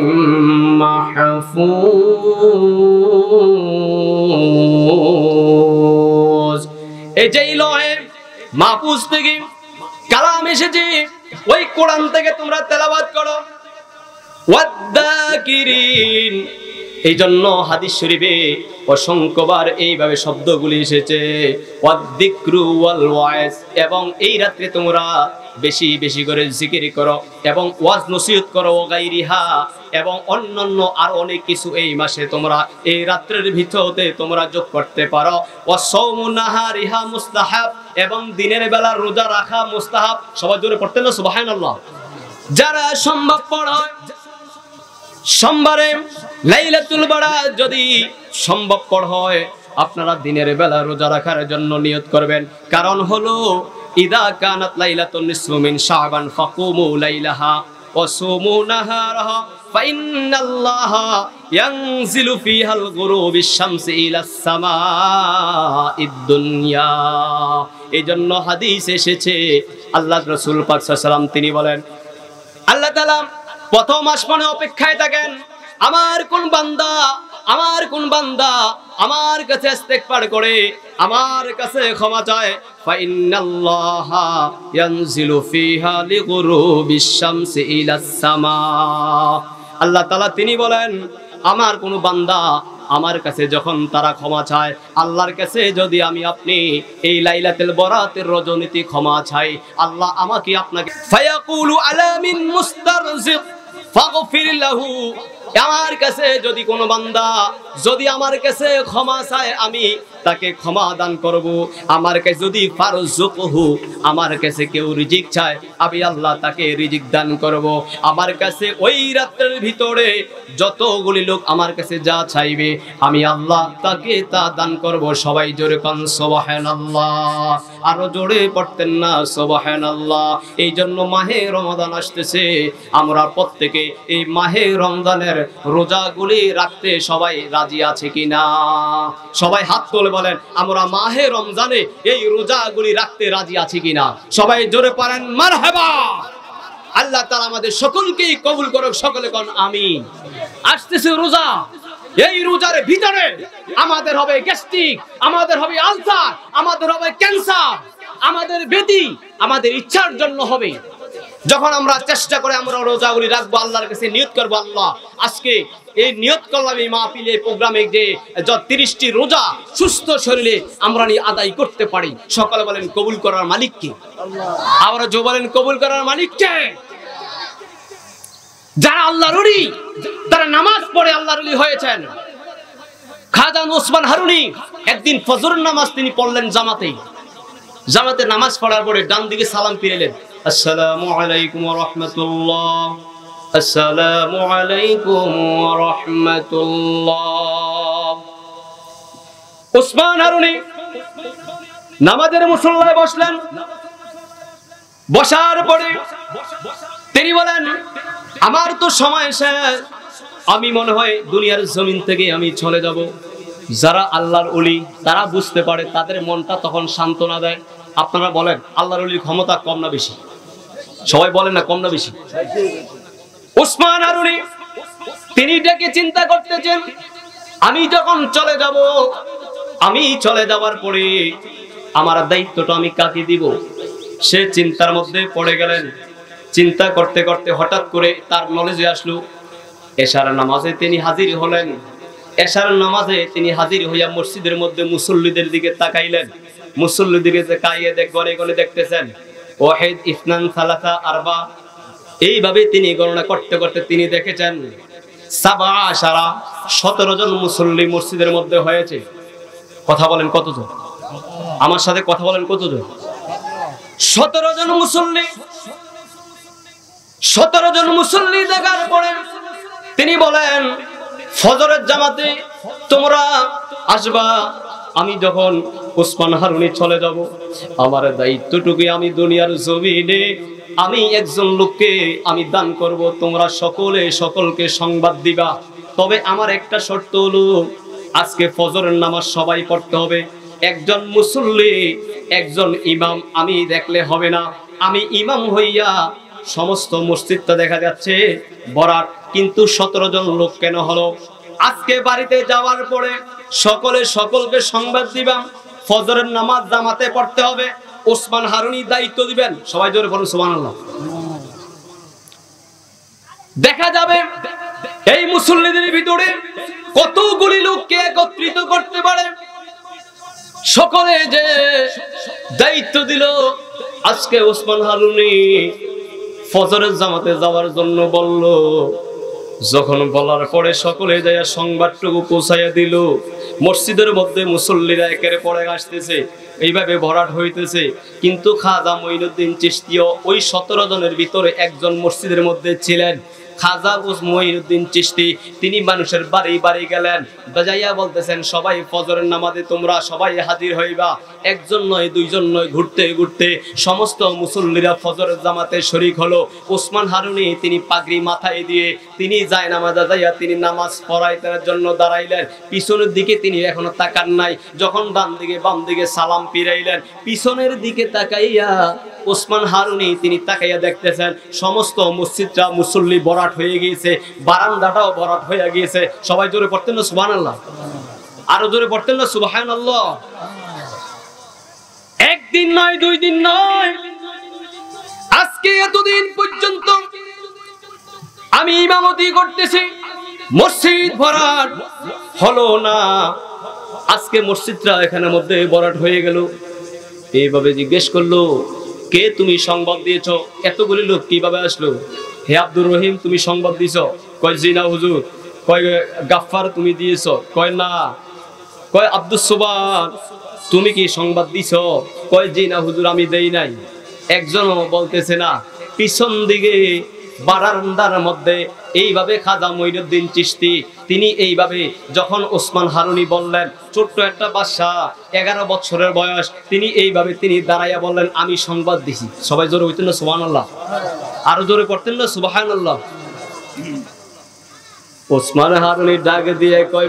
মাহফুজ। এই যে লহে মাহফুজ থেকে কালাম এসেছে, ওই কোরআন থেকে তোমরা তেলাওয়াত করো। ওয়াদ্দাকিরিন, এই জন্য হাদিস শরীফে অসংখ্যবার এইভাবে শব্দগুলি এসেছে, ওয়াদ্দিক্রু ওয়াল ওয়াইজ, এবং এই রাত্রে তোমরা বেশি বেশি করে জিকির করো এবং ওয়াজ নসিহত করো, গায়রিহা, এবং অন্যান্য আর অনেক কিছু এই মাসে তোমরা এই রাত্রের ভিতরতে তোমরা যোগ করতে পারো। ওয়াসাওমু নাহারিহা মুস্তাহাব, এবং দিনের বেলা রোজা রাখা মুস্তাহাব। সবাই জোরে পড়তেন না সুবহানাল্লাহ। যারা সম্ভবপর হয় সোমবারে লাইলাতুল বারাত যদি সম্ভবপর হয়, আপনারা দিনের বেলা রোজা রাখার জন্য নিয়ত করবেন। কারণ হলো ইদা কানাত লাইলাতুন নিসফু মিন শাবান ফাকুমু লাইলাহা ওয়া সুমু নাহারাহা ফাইন্নাল্লাহা ইয়ানজিলু ফিহাল গুরুবিশ শামসি ইলাস সামাঈদ দুনিয়া। এইজন্য হাদিস এসেছে, আল্লাহর রাসূল পাক সাল্লাল্লাহু আলাইহি ওয়াসাল্লাম তিনি বলেন, আল্লাহ তাআলা প্রথম আসমানে অপেক্ষায় থাকেন, আমার কোন বান্দা আমার কাছে ইস্তেগফার করে, আমার কাছে ক্ষমা চায়। ফাইন্নাল্লাহা ইয়ানজিলু ফিহা লিগুরুবিশ শামসি ইলাস সামা। আল্লাহ তাআলা তিনি বলেন, আমার কোন বান্দা আমার কাছে যখন তারা ক্ষমা চায়, আল্লাহর কাছে যদি আমি আপনি এই লাইলাতুল বরাতের রজনীতে ক্ষমা চাই, আল্লাহ আমাকে আপনাকে ফায়াকুলু আলা মিন মুস্তারজিক ফাগফির লাহু। আমার কাছে যদি কোনো বান্দা যদি আমার কাছে ক্ষমা চায়, আমি তাকে ক্ষমা দান করব। আমার কাছে যদি ফারজুকহু, আমার কাছে কেউ রিজিক চায়, আমি আল্লাহ তাকে রিজিক দান করব। আমার কাছে ওই রাতের ভিতরে যতগুলি লোক আমার কাছে যা চাইবে, আমি আল্লাহ তাকে তা দান করব। সবাই জোরে কোন সুবহানাল্লাহ। আরো জোরে পড়তেন না সুবহানাল্লাহ। এই জন্য মাহে রমাদান আসতেছে, আমরা প্রত্যেকে এই মাহে রমজানের রোজাগুলি রাখতে সবাই রাজি আছে কিনা? সবাই হাত তুলে বলেন, আমরা মাহে রমজানে এই রোজাগুলি রাখতে রাজি আছি কিনা? সবাই জোরে পড়েন মারহাবা। আল্লাহ তাআলা আমাদের সকলকেই কবুল করুক, সকলে কোন আমিন। আসতেছে রোজা, এই রোজার ভিতরে আমাদের হবে গ্যাস্ট্রিক, আমাদের হবে আলসার, আমাদের হবে ক্যান্সার, আমাদের ব্যাধি আমাদের ইচ্ছার জন্য হবে। যখন আমরা চেষ্টা করে আমরা রোজাগুলি রাখবো, আল্লাহর কাছে নিয়ত করবো, আল্লাহ আজকে এই নিয়ত করলাম এই মাহফিলে প্রোগ্রামে যে 30টি রোজা সুস্থ শরীরে আমরা আদায় করতে পারি। সকলে বলেন কবুল করার মালিক কে? আবার যে বলেন কবুল করার মালিক কে? যারা আল্লাহর ওলি, তারা নামাজ পড়ে আল্লাহর ওলি হয়েছেন। খাজা ওসমান হারুনি একদিন ফজরের নামাজ তিনি পড়লেন জামাতে নামাজ পড়ার পরে ডান দিকে সালাম ফিরালেন, আসসালামু আলাইকুম ওয়া রাহমাতুল্লাহ, আসসালামু আলাইকুম ওয়া রাহমাতুল্লাহ। ওসমান হারুনি নামাজের মুসল্লায় বসলেন। বসার পরে তিনি বলেন, আমার তো সময় শেষ, আমি মনে হয় দুনিয়ার জমিন থেকে আমি চলে যাব। যারা আল্লাহর ওলি তারা বুঝতে পারে, তাদের মনটা তখন সান্ত্বনা দেয়। আপনারা বলেন আল্লাহর ওলির ক্ষমতা কম না বেশি? সবাই বলেন না কম না বেশি? ওসমান হারুনি তিনি ডেকে চিন্তা করতেছেন, আমি যখন চলে যাব, আমি চলে যাওয়ার পরে আমার দায়িত্বটা আমি কাকে দিব? সে চিন্তার মধ্যে পড়ে গেলেন। চিন্তা করতে করতে হঠাৎ করে তার নলেজে আসলো, এশার নামাজে তিনি হাজির হলেন। এশার নামাজে তিনি হাজির হইয়া মসজিদের মধ্যে মুসল্লিদের দিকে তাকাইলেন। মুসল্লিদের দিকে তাকাইয়ে গনে গনে দেখতেছেন, ওয়াহিদ, ইসনান, সালাসা, আরবা, এইভাবে তিনি গণনা করতে করতে তিনি দেখেছেন 17 জন মুসল্লি মসজিদের মধ্যে হয়েছে। কথা বলেন কতজন? আমার সাথে কথা বলেন কতজন? 17 জন মুসল্লি। 17 জন মুসল্লি দেখার পরে তিনি বলেন ফজরের জামাতে তোমরা আসবা, আমি যখন ওসমান হারুনি চলে যাব আমার দায়িত্বটুকু আমি দুনিয়ার জমিনে আমি একজন লোককে আমি দান করব, তোমরা সকলে সকলকে সংবাদ দিবা। তবে আমার একটা শর্ত হলো আজকে ফজরের নামাজ সবাই পড়তে হবে। একজন মুসল্লি একজন ইমাম আমি দেখলে হবে না, আমি ইমাম হইয়া সমস্ত মসজিদটা দেখা যাচ্ছে ভরাট, কিন্তু 17 জন লোক কেন হলো? আজকে বাড়িতে যাওয়ার পরে সকলে সকলকে সংবাদ দিবা ফজরের নামাজ জামাতে পড়তে হবে, ওসমান হারুনি দায়িত্ব দিবেন। সবাই জোরে বলুন সুবহানাল্লাহ। দেখা যাবে এই মুসল্লিদের ভিতরে কতগুলি লোককে একত্রিত করতে পারে। সকলে যে দায়িত্ব দিল আজকে ওসমান হারুনি ফজরের জামাতে যাওয়ার জন্য বলল, যখন বলার পরে সকলে যাইয়া সংবাদটুকু পৌঁছাইয়া দিল, মসজিদের মধ্যে মুসল্লিরা একের পরে আসতেছে, এইভাবে ভরাট হইতেছে। কিন্তু খাজা মঈনুদ্দিন চিশতিও ওই 17 জনের ভিতরে একজন মসজিদের মধ্যে ছিলেন। খাজা মঈনুদ্দিন চিশতি তিনি মানুষের বাড়ি বাড়ি গেলেন, বাজাইয়া বলতেছেন সবাই ফজরের নামাজে তোমরা সবাই হাজির হইবা। একজন নয় দুইজন নয়, ঘুরতে ঘুরতে সমস্ত মুসল্লিরা ফজরের জামাতে শরীক হলো। ওসমান হারুনি তিনি পাগড়ি মাথায় দিয়ে তিনি যায় নামাজে যাইয়া তিনি নামাজ পড়াইতে জন্য দাঁড়াইলেন। পিছনের দিকে তিনি এখনো তাকান নাই, যখন ডান দিকে বাম দিকে সালাম ফিরাইলেন, পিছনের দিকে তাকাইয়া ওসমান হারুনি তিনি তাকাইয়া দেখতেছেন সমস্ত মসজিদটা মুসল্লি ভরাট হয়ে গিয়েছে, বারান্দাটাও ভরাট হয়ে গিয়েছে। সবাই জোরে পড়তেন না সুবহানাল্লাহ? আরো জোরে পড়তেন না সুবহানাল্লাহ? একদিন নয় দুই দিন নয়, আজকে এতদিন পর্যন্ত আমি ইমামতি করতেছি, মসজিদ ভরাট হলো না। আজকে মসজিদটা এখানের মধ্যে ভরাট হয়ে গেল। এইভাবে জিজ্ঞেস করলো, কে তুমি সংবাদ দিয়েছ? এতগুলি লোক কিভাবে আসলো? হে আব্দুর রহিম তুমি সংবাদ দিছ? কয় জি না হুজুর। কয় গাফফার তুমি দিয়েছ? কয় না। কয় আব্দুস সুবহান তুমি কি সংবাদ দিছ? কয় জি না হুজুর আমি দেই নাই। একজনও বলতেছে না। পিছন দিকে বারান্দার মধ্যে এইভাবে খাজা মঈনুদ্দিন চিশতি তিনি এইভাবে যখন ওসমান হারুনি বললেন, ছোট্ট একটা বাচ্চা 11 বছরের বয়স, তিনি এইভাবে তিনি দাঁড়াইয়া বললেন আমি সংবাদ দিছি। সবাই জোরে হইতেন না সুবহানাল্লাহ? আরো জোরে করতেন না সুবহানাল্লাহ? ওসমান হারুনি ডাক দিয়ে কয়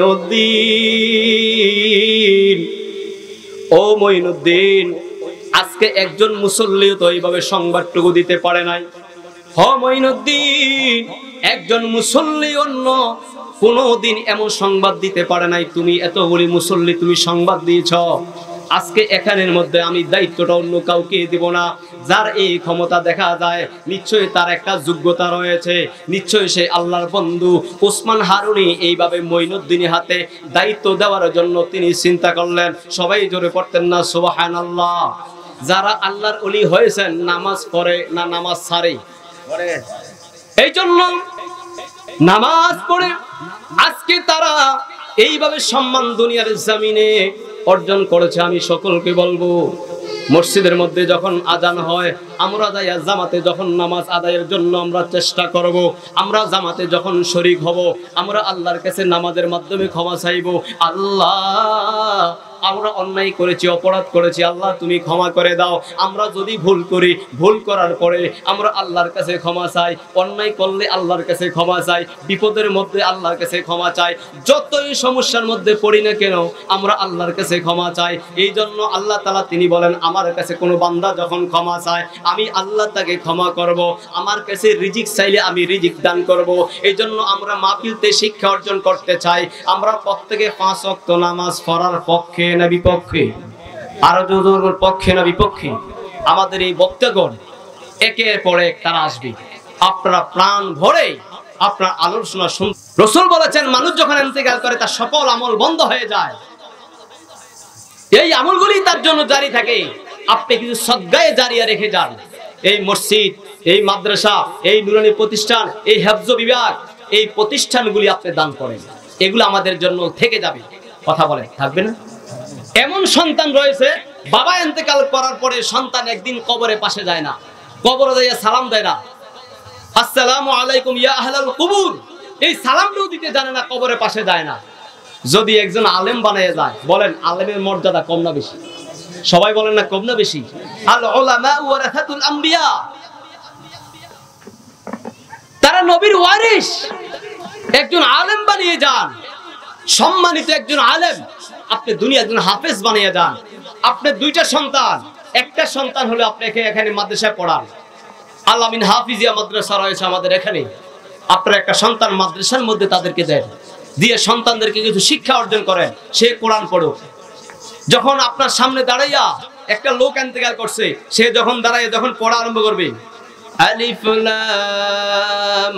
মঈনুদ্দিন, ও মঈনুদ্দিন, আজকে একজন মুসল্লিও তো এইভাবে সংবাদটুকু দিতে পারে নাই। হ মঈনুদ্দিন, একজন মুসল্লি অন্য কোনদিন এমন সংবাদ দিতে পারে নাই, তুমি এতগুলি মুসল্লি তুমি সংবাদ দিয়েছ। আজকে এখানের মধ্যে আমি দায়িত্বটা অন্য কাউকে দিব না। যার এই ক্ষমতা দেখা যায় নিশ্চয়ই তার একটা যোগ্যতা রয়েছে, নিশ্চয়ই সে আল্লাহর বন্ধু। ওসমান হারুনি এইভাবে মঈনুদ্দিনের হাতে দায়িত্ব দেওয়ার জন্য তিনি চিন্তা করলেন। সবাই জোরে পড়তেন না সুবহানাল্লাহ? যারা আল্লাহর ওলি হয়েছেন নামাজ পড়ে না নামাজ ছাড়ে? এই জন্য নামাজ পড়ে আজকে তারা এইভাবে সম্মান দুনিয়ার জমিনে অর্জন করেছে। আমি সকলকে বলবো মসজিদের মধ্যে যখন আজান হয় আমরা যাইয়া জামাতে যখন নামাজ আদায়ের জন্য আমরা চেষ্টা করব, আমরা জামাতে যখন শরীক হব আমরা আল্লাহর কাছে নামাজের মাধ্যমে ক্ষমা চাইব। আল্লাহ আমরা অন্যায় করেছি, অপরাধ করেছি, আল্লাহ তুমি ক্ষমা করে দাও। আমরা যদি ভুল করি, ভুল করার পরে আমরা আল্লাহর কাছে ক্ষমা চাই, অন্যায় করলে আল্লাহর কাছে ক্ষমা চাই, বিপদের মধ্যে আল্লাহর কাছে ক্ষমা চাই, যতই সমস্যার মধ্যে পড়ি না কেন আমরা আল্লাহর কাছে ক্ষমা চাই। এই জন্য আল্লাহ তাআলা তিনি বলেন আমার কাছে কোনো বান্দা যখন ক্ষমা চায় আমি আল্লাহ তাকে ক্ষমা করব, আমার কাছে রিজিক চাইলে আমি রিজিক দান করব। এই জন্য আমরা মাহফিলতে শিক্ষা অর্জন করতে চাই। আমরা প্রত্যেকে 5 ওয়াক্ত নামাজ পড়ার পক্ষে না বিপক্ষে? আরো জোর পক্ষে না বিপক্ষে? আমাদের এই বক্তাগণ একের পর এক তারা আসবে, আপনারা প্রাণ ভরে আপনার আলোচনা শুন। রাসূল বলেছেন মানুষ যখন ইন্তেকাল করে তার সকল আমল বন্ধ হয়ে যায়, এই আমলগুলি তার জন্য জারি থাকে। আপনি কিছু সদকায়ে জারিয়া রেখে যান। এই মসজিদ, এই মাদ্রাসা, এই নুরানি প্রতিষ্ঠান, এই হেফজ বিভাগ, এই প্রতিষ্ঠানগুলি আপনি দান করেন, এগুলো আমাদের জন্য থেকে যাবে। কথা বলেন, থাকবে না? এমন সন্তান রয়েছে বাবা ইন্তেকাল করার পরে সন্তান একদিন কবরের পাশে যায় না, কবরে যাইয়া সালাম দেয় না, আসসালামু আলাইকুম ইয়া আহলাল কুবুর, এই সালামটাও দিতে জানে না, কবরের পাশে যায় না। যদি একজন আলেম বানিয়ে যায়, বলেন আলেমের মর্যাদা কম না বেশি? সবাই বলেন না কম না বেশি? আল উলামা ওয়ারাসাতুল আম্বিয়া, তারা নবীর ওয়ারিস। একজন আলেম বানিয়ে যান, সম্মানিত একজন আলেম। আপনি দুনিয়া একজন হাফেজ বানিয়ে যান। আপনার দুইটা সন্তান, একটা সন্তান হলে আপনাকে এখানে মাদ্রাসায় পড়ান। আল-আমিন হাফিজিয়া মাদ্রাসা রয়েছে আমাদের এখানে। আপনার একটা সন্তান মাদ্রাসার মধ্যে তাদেরকে দেন, দিয়ে সন্তানদেরকে কিছু শিক্ষা অর্জন করেন, সে কোরআন পড়ুক। যখন আপনার সামনে দাঁড়াইয়া একটা লোক ইন্তেকাল করছে, সে যখন দাঁড়াইয়া যখন পড়া আরম্ভ করবে, আলিফ লাম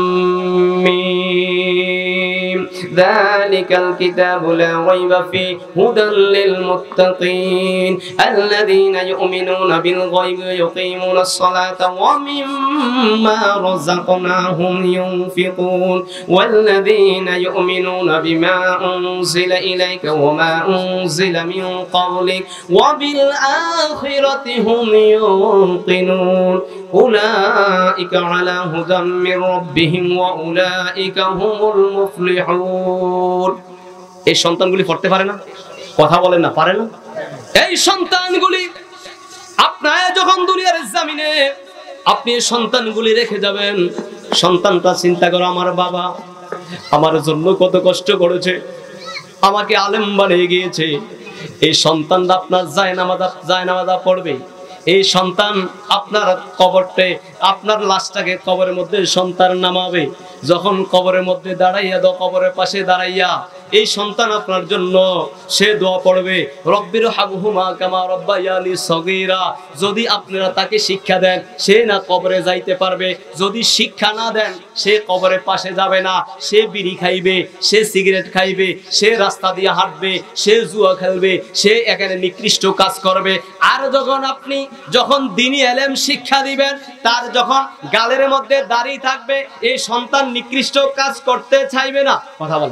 মিম যালিকাল কিতাবু লা রাইবা ফীহি হুদাল লিল মুত্তাকিন আল্লাযীনা ইউমিনুনা বিল গায়বি ওয়া ইউকিমুনাস সালাতা ওয়া মিম্মা রাযাকনাহুম ইউনফিকুন ওয়াল্লাযীনা ইউমিনুনা বিমা উনজিলা ইলাইকা ওয়া মা উনজিলা মিন ক্বাবলিক ওয়া বিল আখিরাতি হুম ইউকিনুন উলাইকা আলা হুদাম মির রাব্বিহিম ওয়া উলাইকা হুমুল মুফলিহুন। এই সন্তানগুলি পড়তে পারে না? কথা বলেন না, পারে না? এই সন্তানগুলি আপনারা যখন দুনিয়ার জমিনে আপনি এই সন্তানগুলি রেখে যাবেন, সন্তানটা চিন্তা করো, আমার বাবা আমার জন্য কত কষ্ট করেছে, আমাকে আলেম বানিয়ে গিয়েছে। এই সন্তানটা আপনার জায়নামাজ পড়বে। এই সন্তান আপনার কবরতে, আপনার লাশটাকে কবরের মধ্যে সন্তান নামাবে। যখন কবরের মধ্যে দাঁড়াইয়া কবরের পাশে দাঁড়াইয়া এই সন্তান আপনার জন্য সে দোয়া পড়বে, রব্বির হামহুমা কামা রব্বায়ানি সগীরা। যদি আপনারা তাকে শিক্ষা দেন, সে না কবরে যাইতে পারবে। যদি শিক্ষা না দেন, সে কবরের পাশে যাবে না। সে বিড়ি খাইবে, সে সিগারেট খাইবে, সে রাস্তা দিয়ে হাঁটবে, সে জুয়া খেলবে, সে এখানে নিকৃষ্ট কাজ করবে। আর যখন দ্বীনি ইলম শিক্ষা দিবেন, তার যখন গালের মধ্যে দাড়ি থাকবে, এই সন্তান নিকৃষ্ট কাজ করতে চাইবে না। কথা বলে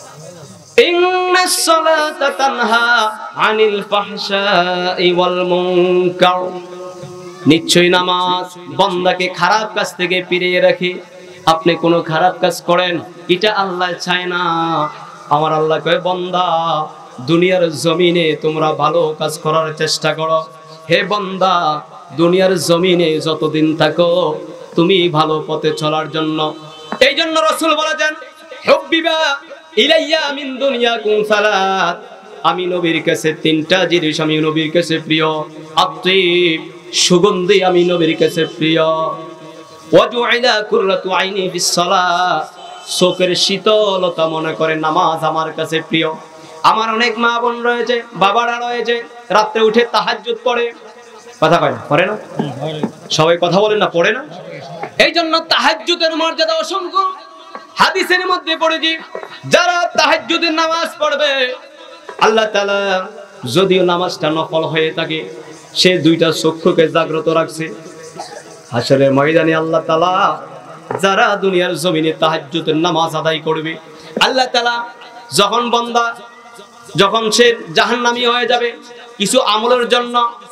ইন্নাস সালাতা তানহা আনিল ফাহশাই ওয়াল মুনকার। নিশ্চয়ই নামাজ বান্দাকে খারাপ কাজ থেকে ফিরিয়ে রাখে। আপনি কোনো খারাপ কাজ করেন, এটা আল্লাহ চায় না। আমার আল্লাহ কয়, বান্দা দুনিয়ার জমিনে তোমরা ভালো কাজ করার চেষ্টা করো। হে বান্দা, দুনিয়ার জমিনে যতদিন থাকো তুমি ভালো পথে চলার জন্য। এই জন্য রাসূল বলেছেন, হুব্বিবা ইলাইয়া মিন দুনিয়াকুম সালাত। আমি নবীর কাছে তিনটা জিনিস আমি নবীর কাছে প্রিয়। আত্মীব, সুগন্ধি আমি নবীর কাছে প্রিয়। ওয়াজুইলা কুররাতু আইনি ফিস সালাত। চোখের শীতলতা মনে করে নামাজ আমার কাছে প্রিয়। আমার অনেক মা বোন রয়েছে, বাবারা রয়েছে, রাতে উঠে তাহাজ্জুদ পড়ে। কথা কয় না? পড়ে না? সবাই কথা বলেন না, পড়ে না? এই জন্য তাহাজ্জুদের মর্যাদা অসংখ্য। হাদিসের মধ্যে পড়েছি, যারা তাহাজ্জুদের নামাজ পড়বে, আল্লাহ তাআলা যদিও নামাজটা নফল হয়ে থাকে, সে দুইটা চক্ষুকে জাগ্রত রাখছে। হাশরের ময়দানে আল্লাহ তাআলা যারা দুনিয়ার জমিনে তাহাজ্জুদের নামাজ আদায় করবে, আল্লাহ তাআলা যখন বান্দা যখন সে জাহান্নামী হয়ে যাবে কিছু আমলের জন্য,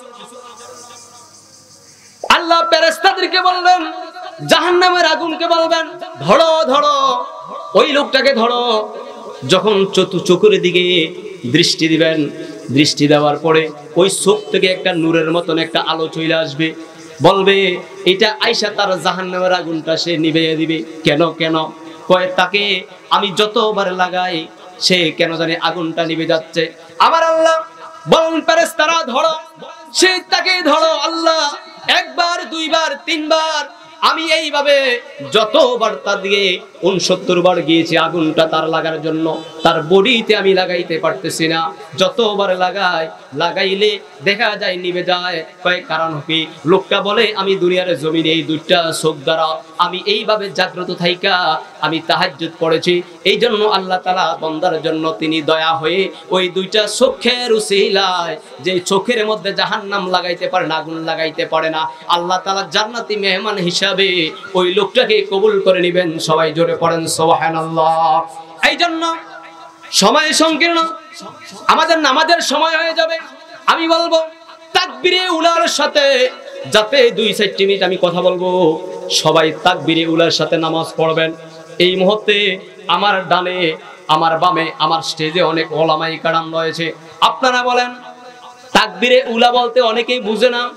আল্লাহ ফেরেশতাদেরকে বলবেন, জাহান্নামের আগুনকে বলবেন, ধরো ধরো ওই লোকটাকে ধরো। যখন চোখের দিকে দৃষ্টি দিবেন, দৃষ্টি দেওয়ার পরে ওই চোখ থেকে একটা নূরের মতন একটা আলো চলে আসবে। বলবে, এটা আয়েশা তার জাহান্নামের আগুনটা সে নিভিয়ে দিবে। কেন কেন? কয়, তাকে আমি যতবার লাগাই সে কেন জানি আগুনটা নিভে যাচ্ছে। আমার আল্লাহ বলেন, ফেরেশতারা ধরো, সে তাকে ধরো। আল্লাহ একবার, দুইবার, তিনবার, আমি এইভাবে যতবার তার দিকে 69 বার গিয়েছি আগুনটা তার লাগার জন্য, তার বডিতে আমি লাগাইতে পারতেছি না। যতবার লাগাইলে দেখা যায় নিভে যায়। কয়, কারণ কি? লোকটা বলে, আমি দুনিয়ার জমিনে এই দুইটা চোখ দ্বারা আমি এইভাবে জাগ্রত থাইকা আমি তাহাজ্জুদ পড়েছি। এই জন্য আল্লাহ তাআলা বান্দার জন্য তিনি দয়া হয়ে ওই দুইটা চোখের উসিলায়, যে চোখের মধ্যে জাহান্নাম লাগাইতে পারে না, আগুন লাগাইতে পারে না, আল্লাহ তাআলা জান্নাতি মেহমান হিসাবে ওই লোকটাকে কবুল করে নেবেন। সবাই জোরে পড়েন সুবহানাল্লাহ। এই জন্য সময় সংকীর্ণ, আমাদের নামাজের সময় হয়ে যাবে। আমি বলবো তাকবীরে উলার সাথে, যাতে 2-4 মিনিট আমি কথা বলবো, সবাই তাকবীরে উলার সাথে নামাজ পড়বেন। এই মুহূর্তে আমার ডানে আমার বামে আমার স্টেজে অনেক ওলামায়ে কেরাম রয়েছে। আপনারা বলেন তাকবীরে উলা বলতে অনেকেই বুঝে না।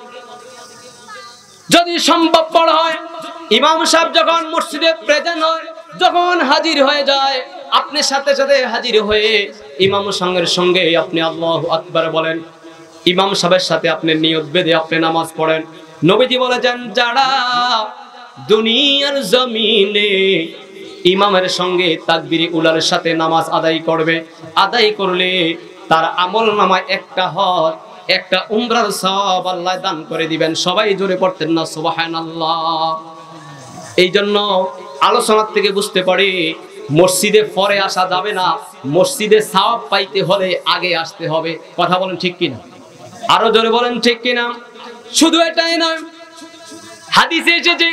যদি সম্ভবপর হয় ইমাম সাহেব যখন মসজিদে প্রেজেন্ট হয়, যখন হাজির হয়ে যায়, আপনি সাথে সাথে হাজির হয়ে ইমাম সঙ্গের সঙ্গে আপনি আল্লাহু আকবার বলেন। ইমাম সাহেবের সাথে আপনি নিয়ত বেঁধে আপনি নামাজ পড়েন। নবীজি বলেছেন যারা দুনিয়ার জমিনে ইমামের সঙ্গে তাকবীরে উলার সাথে নামাজ আদায় করবে, আদায় করলে তার আমলনামায় একটা হজ, একটা উমরার সওয়াব আল্লাহ দান করে দিবেন। সবাই জোরে পড়তেন না সুবহানাল্লাহ। এই জন্য আলোচনার থেকে বুঝতে পারি মসজিদে পরে আসা যাবে না, মসজিদে সওয়াব পাইতে হলে আগে আসতে হবে। কথা বলেন ঠিক কিনা? আরো জোরে বলেন ঠিক কিনা? শুধু এটাই নয়, হাদিসে এসেছে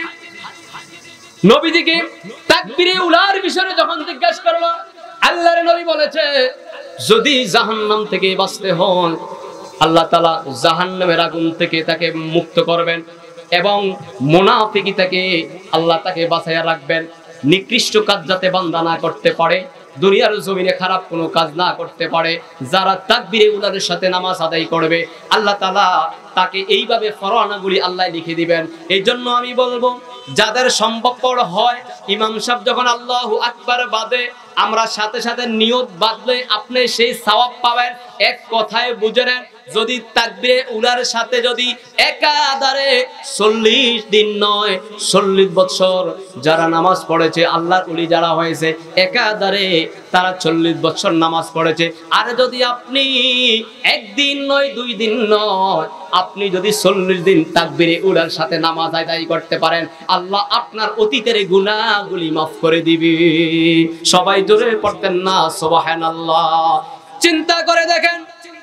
নবীজিকে তাকবীরে উলার বিষয়ে যখন জিজ্ঞাসা করলো, আল্লাহর নবী বলেছে যদি জাহান্নাম থেকে বাঁচতে হন আল্লাহ তাআলা জাহান্নামের আগুন থেকে তাকে মুক্ত করবেন এবং মুনাফিকি থেকে আল্লাহ তাকে বাঁচাইয়া রাখবেন। নিকৃষ্ট কাজ যাতে বান্দা না করতে পারে, দুনিয়ার জমিনে খারাপ কোনো কাজ না করতে পারে, যারা তাকবীরে উলার সাথে নামাজ আদায় করবে আল্লাহ তাআলা তাকে এইভাবে ফরমানাগুলি আল্লাহ লিখে দিবেন। এই জন্য আমি বলবো যাদের সম্ভবপর হয় ইমাম সাহেব যখন আল্লাহু আকবার বাদে আমরা সাথে সাথে নিয়ত বাঁধলে আপনি সেই সওয়াব পাবেন। এক কথায় বুঝে নেন, যদি তাকবীরে উলার সাথে যদি একাধারে 40 দিন নয় 40 বছর যারা নামাজ পড়েছে, আল্লাহর ওলি যারা হয়েছে একাধারে তারা 40 বছর নামাজ পড়েছে। আর যদি আপনি একদিন নয় 2 দিন নয়, আপনি যদি 40 দিন তাকবীরে উলার সাথে নামাজ আদায় করতে পারেন, আল্লাহ আপনার অতীতের গুনাহগুলি মাফ করে দিবে। সবাই জোরে পড়তেন না সুবহানাল্লাহ। চিন্তা করে দেখেন,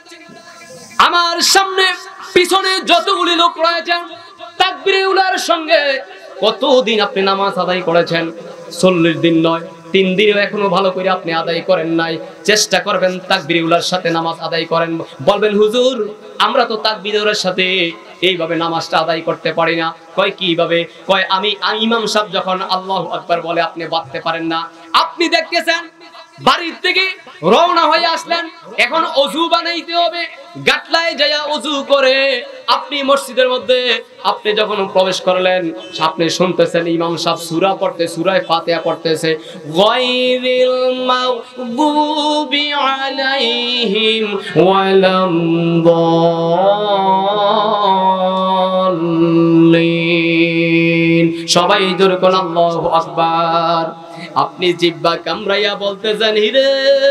আমার সামনে পিছনে যতগুলি লোক রয়েছেন তাকবীরে উলার সঙ্গে কতদিন আপনি নামাজ আদায় করেছেন? 40 দিন নয়, 3 দিনও এখনো ভালো করে আপনি আদায় করেন নাই। চেষ্টা করবেন তাকবীরে উলার সাথে নামাজ আদায় করেন। বলবেন হুজুর আমরা তো তাকবীরে উলার সাথে এইভাবে নামাজটা আদায় করতে পারি না। কয় কিভাবে? কয় আমি ইমাম সাহেব যখন আল্লাহু আকবার বলে আপনি বাঁধতে পারেন না। আপনি দেখতেছেন বাড়ির থেকে রওনা হয়ে আসলেন, এখন ওযু বানাইতে হবে, গাটলায় যায়া ওযু করে আপনি মসজিদের মধ্যে আপনি যখন প্রবেশ করলেন, আপনি শুনতেছেন ইমাম সাহেব সূরা পড়তে, সূরা ফাতিহা পড়তেছে, গায়রিল মাগদুবি আলাইহিম ওয়ালাম দাল্লিন। সবাই জোরে কোন আল্লাহু আকবার। আপনি জিহ্বা কামড়াইয়া বলতেছেন হিরে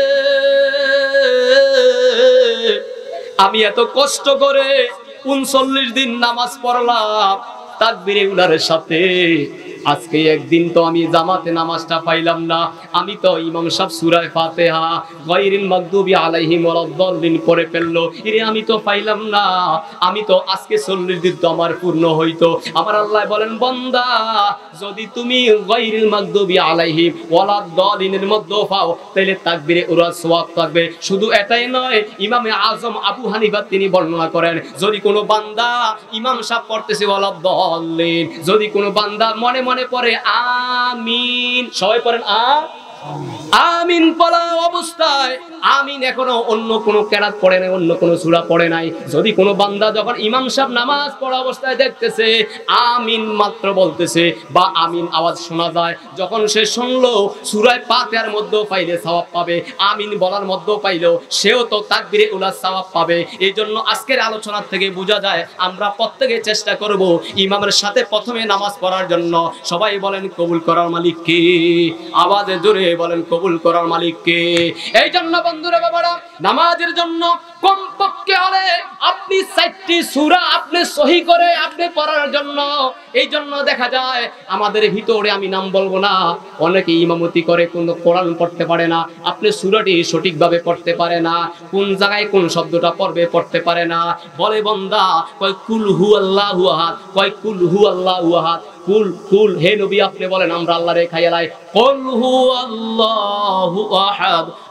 আমি এত কষ্ট করে 39 দিন নামাজ পড়লাম তাকবীরে উলারের সাথে, আজকে একদিন তো আমি জামাতে নামাজটা পাইলাম না, আমি তো ইমাম সাহেব সূরা ফাতিহা গায়রিল মাগদুবি আলাইহিম ওয়ালাদ-দাল্লিন পড়ে ফেললো, এরে আমি তো পাইলাম না, আমি তো আজকে 40 দিন তো আমার পূর্ণ হইতো। আমার আল্লাহ বলেন বান্দা যদি তুমি গায়রিল মাগদুবি আলাইহিম ওয়ালাদ-দাল্লিনের মধ্যে পাও তাহলে তাকবীরে উলার সওয়াব থাকবে। শুধু এটাই নয়, ইমামে আজম আবু হানিফা তিনি বর্ণনা করেন যদি কোনো বান্দা ইমাম সাহেব পড়তেছে ওয়ালাদ-দাল্লিন, যদি কোনো বান্দা মনে মনে পড়ে আমিন, সবাই পড়েন আমিন পড়া অবস্থায়, আমিন এখনো অন্য কোনো কেরাত পড়ে নাই, অন্য কোনো সূরা পড়ে নাই, যদি কোনো বান্দা যখন ইমাম সাহেব নামাজ পড়া অবস্থায় দেখতেছে আমিন মাত্র বলতেছে বা আমিন আওয়াজ শোনা যায়, যখন সে শুনলো সূরা ফাতিহার মধ্যেও পাইলে সওয়াব পাবে, আমিন বলার মধ্যেও পাইলেও সেও তো তাকবীরে উলার সওয়াব পাবে। এই জন্য আজকের আলোচনা থেকে বোঝা যায় আমরা প্রত্যেকে চেষ্টা করব ইমামের সাথে প্রথমে নামাজ পড়ার জন্য। সবাই বলেন কবুল করার মালিক কে? আওয়াজে জোরে বলেন কবুল করার মালিক কে? এই জন্য বন্ধুরা বাবারা, নামাজের জন্য কমপক্ষে হলে আপনি 4টি সূরা আপনি সহি করে আপনি পড়ার জন্য। এই জন্য দেখা যায় আমাদের ভিতরে, আমি নাম বলবো না, অনেকে ইমামতি করে কোনো কোরআন পড়তে পারে না, আপনি সূরাটি সঠিকভাবে পড়তে পারে না, কোন জায়গায় কোন শব্দটা পড়বে পড়তে পারে না, বলে বান্দা কয় কুল হু আল্লাহু আহাদ, কয় কুল হু আল্লাহু আহাদ, কুল কুল হে নবী আপনি বলেন আমরা আল্লাহরে খাইয়ালাই, কুল হু আল্লাহু আহাদ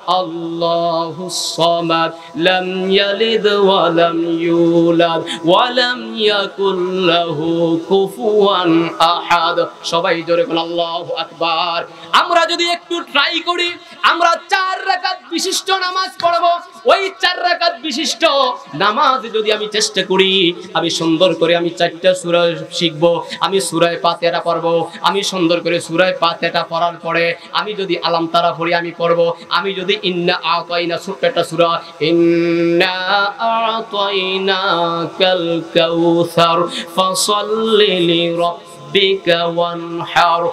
আল্লাহুস সামাদ লাম ইয়ালিদ ওয়া লাম ইউলাদ ওয়া লাম ইয়াকুল লাহু কুফুয়ান আহাদ। সবাই জোরে বলুন আল্লাহু আকবার। আমরা যদি একটু ট্রাই করি, আমরা 4 রাকাত বিশিষ্ট নামাজ পড়ব, ওই 4 রাকাত বিশিষ্ট নামাজ যদি আমি চেষ্টা করি, আমি সুন্দর করে আমি 4টা সূরা শিখব, আমি সূরা ফাতিহা পড়ব, আমি সুন্দর করে সূরা ফাতিহা পড়ার পরে আমি যদি আলাম তারা পড়ি আমি পড়ব, আমি যদি ইন্না আতাইনা ছোট্ট সূরা ইন্না আতাইনাকাল কাউসার ফাসাল্লি লিরাব্বিকা ওয়ানহার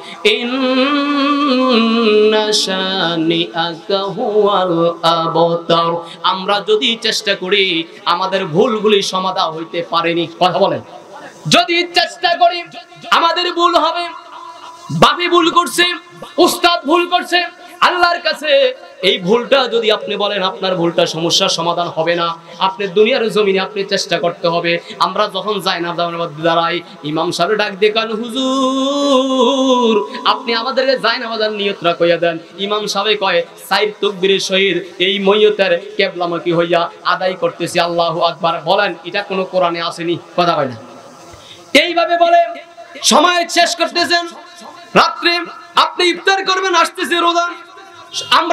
ইন্না শানিআকা হুয়াল আবতার। আমরা যদি চেষ্টা করি, আমাদের ভুলগুলি সমাধান হইতে পারেনি। কথা বলেন, যদি চেষ্টা করি আমাদের ভুল হবে। বাপি ভুল করছে, উস্তাদ ভুল করছে, আল্লাহর কাছে এই ভুলটা যদি আপনি বলেন, আপনার ভুলটা সমস্যার সমাধান হবে না। আপনি দুনিয়ার জমিনে আপনি চেষ্টা করতে হবে। আমরা যখন যাই না দাঁড়াই, ইমাম সাহেব ডাক দিয়ে কান হুজুর আপনি আমাদেরকে যাই না বাজার নিয়তরা কইয়া দেন। ইমাম সাহেব কয় 4 তাকবীরের সহিত এই মইয়তের কিবলামুখী হইয়া আদায় করতেছি আল্লাহু আকবার। বলেন এটা কোনো কোরআনে আসেনি? কথা কয় না। এইভাবে বলে সময় শেষ করতেছেন। রাত্রে আপনি ইফতার করবেন, আসতেছে রোজা, আমরা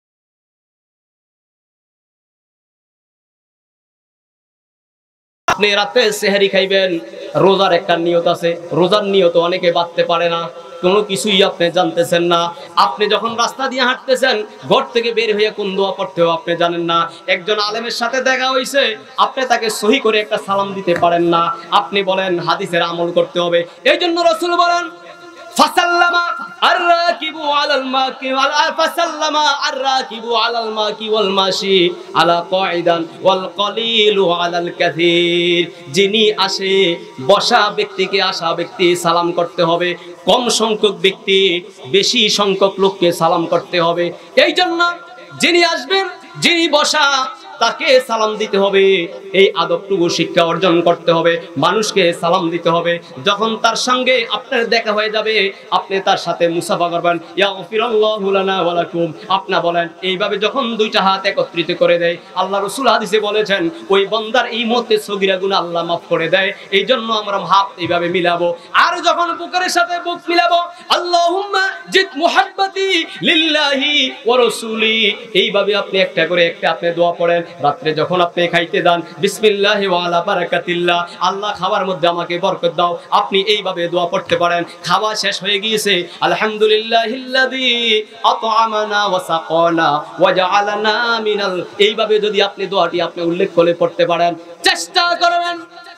আপনি রাতে সেহরি খাইবেন, রোজার একটা নিয়ত আছে। রোজার নিয়ত অনেকে বাঁধতে পারে না, কোনো কিছুই আপনি জানতেছেন না। আপনি যখন রাস্তা দিয়ে হাঁটতেছেন, ঘর থেকে বের হয়ে কোন দোয়া পড়তেও আপনি জানেন না। একজন আলেমের সাথে দেখা হইছে, আপনি তাকে সহি করে একটা সালাম দিতে পারেন না। আপনি বলেন হাদিসের আমল করতে হবে। এই জন্য রাসূল বলেন ফাসাল্লামা আর-রাকিবু আলাল মাকি ওয়াল ফাসাল্লামা আর-রাকিবু আলাল মাকি ওয়াল মাশি আলা কাইদান ওয়াল কলিলু আলাল কাসীর। যিনি আসে বসা ব্যক্তিকে আসা ব্যক্তি সালাম করতে হবে, কম সংখ্যক ব্যক্তি বেশি সংখ্যক লোককে সালাম করতে হবে। এই জন্য যিনি আসবেন, যিনি বসা তাকে সালাম দিতে হবে। এই আদবটুকু শিক্ষা অর্জন করতে হবে। মানুষকে সালাম দিতে হবে। যখন তার সঙ্গে আপনার দেখা হয়ে যাবে, আপনি তার সাথে মুসাফা করবেন, ইয়া গফিরাল্লাহু লানা ওয়া লাকুম। আপনি বলেন, এইভাবে যখন 2টা হাত একত্রিত করে দেয়, আল্লাহ রাসূল হাদিসে বলেছেন ওই বান্দার এই মুহূর্তে সগীরা গুনাহ আল্লাহ মাফ করে দেয়। এই জন্য আমরা হাত এইভাবে মিলাবো। আর যখন বুকের সাথে বুক মিলাবো, আল্লাহুম্মা জিদ মুহাব্বতি লিল্লাহি ওয়া রাসূলি, এইভাবে আপনি একটা করে একটা আপনি দোয়া পড়েন। রাত্রে যখন আপনি খাইতে যান, বিসমিল্লাহি ওয়া আলা বারাকাতিল্লাহ, আল্লাহ খাবার মধ্যে আমাকে বরকত দাও, আপনি এইভাবে দোয়া পড়তে পারেন। খাওয়া শেষ হয়ে গিয়েছে, আলহামদুলিল্লাহিল্লাযী আত'আমানা ওয়া সাকানা ওয়া জাআলানা মিনাল, এইভাবে যদি আপনি দোয়াটি আপনি উল্লেখ করে পড়তে পারেন, চেষ্টা করবেন।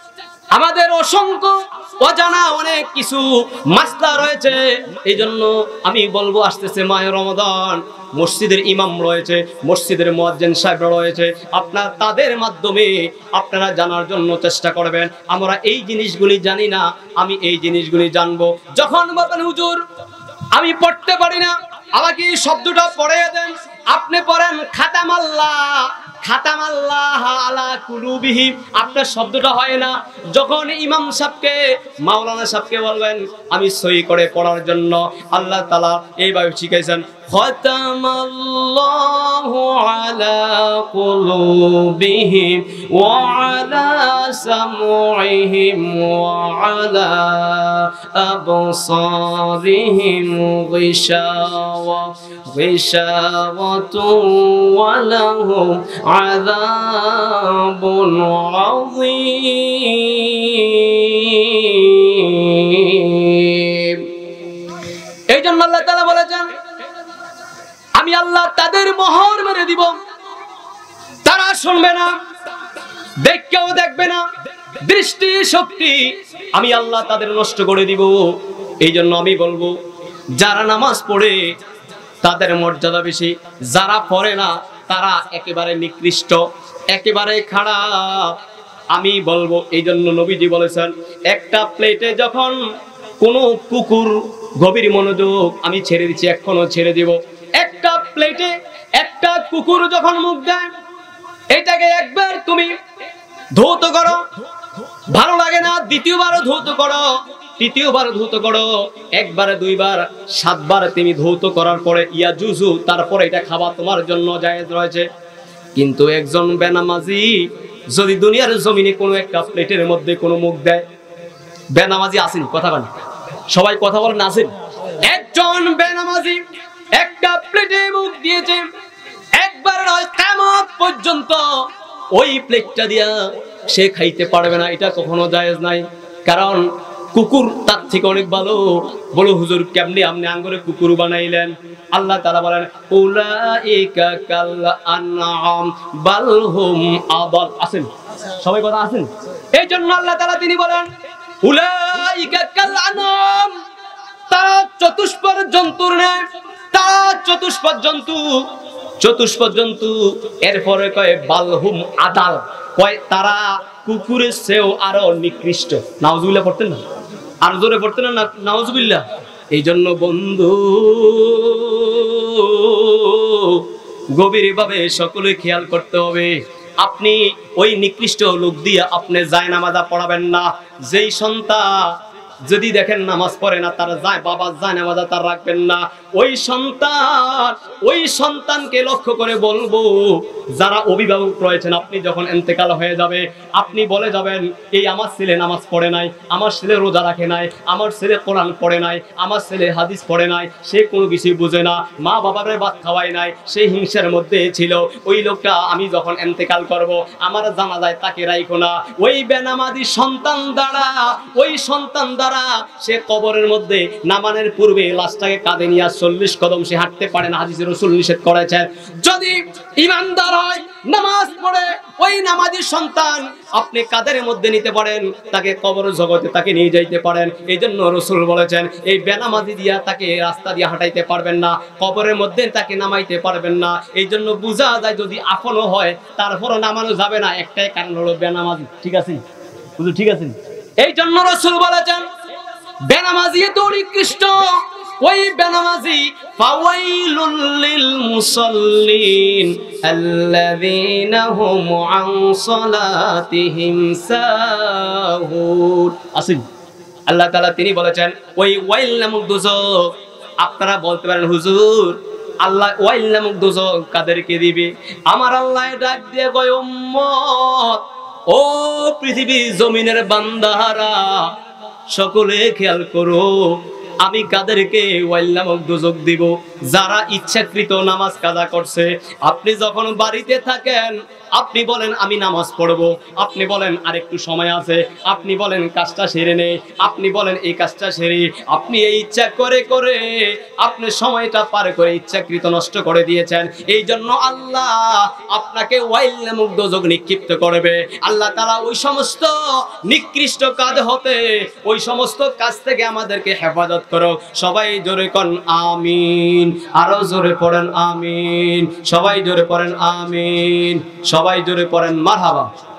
আমাদের অসংখ্য অজানা অনেক কিছু মাসলা রয়েছে। এই জন্য আমি বলবো, আসতেছে মাহে রমাদান, মসজিদের ইমাম রয়েছে, মসজিদের মুয়াজ্জিন সাহেব রয়েছে, আপনার তাদের মাধ্যমে আপনারা জানার জন্য চেষ্টা করবেন। আমরা এই জিনিসগুলি জানি না, আমি এই জিনিসগুলি জানবো। যখন বলবেন হুজুর আমি পড়তে পারি না, আমাকে এই শব্দটা পড়িয়ে দেন, আপনি পড়েন খাতামাল্লাহ খাতামাল্লাহ আলা কুলুবিহিম, আপনার শব্দটা হয় না। যখন ইমাম সাহেবকে মাওলানা সাহেবকে বলবেন আমি সহি করে পড়ার জন্য, আল্লাহ তাআলা এইভাবে শিখাইছেন, খাতামাল্লাহু আলা কুলুবিহিম ওয়া আলা সামউহিম ওয়া আলা আবসারিহিম গিশাওয়াতু ওয়া লাহুম আযাবুন আযীম। এই জন্য আল্লাহ তাআলা বলেছেন আমি আল্লাহ তাদের মোহর মেরে দিব, তারা শুনবে না, দেখকেও দেখবে না, দৃষ্টি শক্তি আমি আল্লাহ তাদের নষ্ট করে দিব। এই জন্য আমি বলবো, যারা নামাজ পড়ে তাদের মর্যাদা বেশি, যারা পড়ে না তারা একেবারে নিকৃষ্ট, একেবারে খারাপ। আমি বলবো, এই জন্য নবীজি বলেছেন, একটা প্লেটে যখন কোনো কুকুর, গভীর মনোযোগ, আমি ছেড়ে দিচ্ছি, এখনো ছেড়ে দিব, একটা প্লেটে একটা কুকুর যখন মুখ দেয়, এটাকে একবার তুমি ধৌত করো, ভালো লাগে না, দ্বিতীয়বারও ধৌত করো, তৃতীয়বার ধৌত করো, একবারে দুইবার, 7 বার তুমি ধৌত করার পরে ইয়াজুজু, তারপরে এটা খাওয়া তোমার জন্য জায়েজ রয়েছে। কিন্তু একজন বেনামাজি যদি দুনিয়ার জমিনে কোনো একটা প্লেটের মধ্যে কোনো মুখ দেয়, বেনামাজি আসেন কথা বলেন, সবাই কথা বলেন আসেন, একজন বেনামাজি একটা প্লেটে মুখ দিয়েছে, একবার নয় কিয়ামত পর্যন্ত ওই প্লেটটা দিয়া সে খাইতে পারবে না, এটা কখনো জায়েজ নাই। কারণ কুকুর তার থেকে অনেক ভালো। বলো হুজুর কেমনি আপনি আঙ্গুরে কুকুর বানাইলেন? আল্লাহ তাআলা বলেন উলাইকা কাল আনআম বাল হুম আদাল। আসেন সবাই কথা আসেন। এই জন্য আল্লাহ তাআলা তিনি বলেন উলাইকা কাল আনআম, তারা চতুষ্পদ জন্তুর ন্যায়, তারা চতুষ্পদ জন্তু, চতুষ্পদ জন্তু। এরপরে কয় বালহুম আদাল, কয় তারা কুকুরের চেয়েও আরো নিকৃষ্ট। নাউজুবিল্লাহ পড়তেন না? আর জোরে পড়তেন না নাউজুবিল্লাহ? এই জন্য বন্ধু গভীরভাবে সকলে খেয়াল করতে হবে। আপনি ওই নিকৃষ্ট লোক দিয়ে আপনি জায়নামাজ পড়াবেন না। যেই সন্তান যদি দেখেন নামাজ পড়ে না, তার যায় বাবা জায়নামাজ তার রাখবেন না। ওই সন্তানকে লক্ষ্য করে বলবো, যারা অভিভাবক রয়েছেন, আপনি যখন ইন্তেকাল হয়ে যাবে, আপনি বলে যাবেন এই আমার ছেলে নামাজ পড়ে নাই, আমার ছেলে রোজা রাখে নাই, আমার ছেলে কোরআন পড়ে নাই, আমার ছেলে হাদিস পড়ে নাই, সে কোনো কিছু বুঝে না, মা বাবার ভাত খাওয়াই নাই, সে হিংসার মধ্যে ছিল। ওই লোকটা আমি যখন ইন্তেকাল করব, আমার জানাজায় তাকে রাখো না। ওই বেনামাজি সন্তান দ্বারা, ওই সন্তান দ্বারা সে কবরের মধ্যে নামানোর পূর্বে লাশটাকে কাঁধে নিয়ে 40 কদম সে হাঁটতে পারে না, হাদিসে রাসূল নিষেধ করেছেন। যদি ঈমানদার হয়, নামাজ পড়ে, ওই নামাজি সন্তান আপনি কাঁধের মধ্যে নিতে পারেন, তাকে কবর জগতে তাকে নিয়ে যাইতে পারেন। এই জন্য রাসূল বলেছেন এই বেনামাজি দিয়া তাকে রাস্তা দিয়ে হাঁটাইতে পারবেন না, কবরের মধ্যে তাকে নামাইতে পারবেন না। এই জন্য বোঝা যায় যদি আপনও হয় তারপরও নামানো যাবে না, একটাই কারণ হলো বেনামাজি। ঠিক আছে বুঝু? ঠিক আছে। এই জন্য রাসূল বলেছেন বেনামাজি তো নিকৃষ্ট। ওই বেনামাজি ফাওয়াইলুল লিল মুসাল্লিন আল্লাযীনা হুম আন সালাতিহিম সাহুন। আসেন আল্লাহ তাআলা তিনি বলেছেন ওই ওয়াইল নামক দোজখ। আপনারা বলতে পারেন হুজুর আল্লাহ ওয়াইল নামক দোজখ কাদেরকে দিবে? আমার আল্লাহ ডাক দিয়ে কয় উম্মত, ও পৃথিবী জমিনের বান্দারা, সকলে খেয়াল করো, আমি কাদেরকে ওয়াইল নামক দোজখ দিব? যারা ইচ্ছাকৃত নামাজ কাজা করছে। আপনি যখন বাড়িতে থাকেন, আপনি বলেন আমি নামাজ পড়বো, আপনি বলেন আরেকটু সময় আছে, আপনি বলেন কাজটা সেরে নেই, আপনি বলেন এই কাজটা সেরে, আপনি এই ইচ্ছা করে করে আপনি সময়টা পার করে ইচ্ছাকৃত নষ্ট করে দিয়েছেন। এই জন্য আল্লাহ আপনাকে ওয়াইল নামক দোজখ নিক্ষিপ্ত করবে। আল্লাহ তাআলা ওই সমস্ত নিকৃষ্ট কাজ হতে, ওই সমস্ত কাজ থেকে আমাদেরকে হেফাজত করো। সবাই জোরে কোন আমিন, আরো জোরে পড়েন আমিন, সবাই জোরে পড়েন আমিন, সবাই জোরে পড়েন মারহাবা।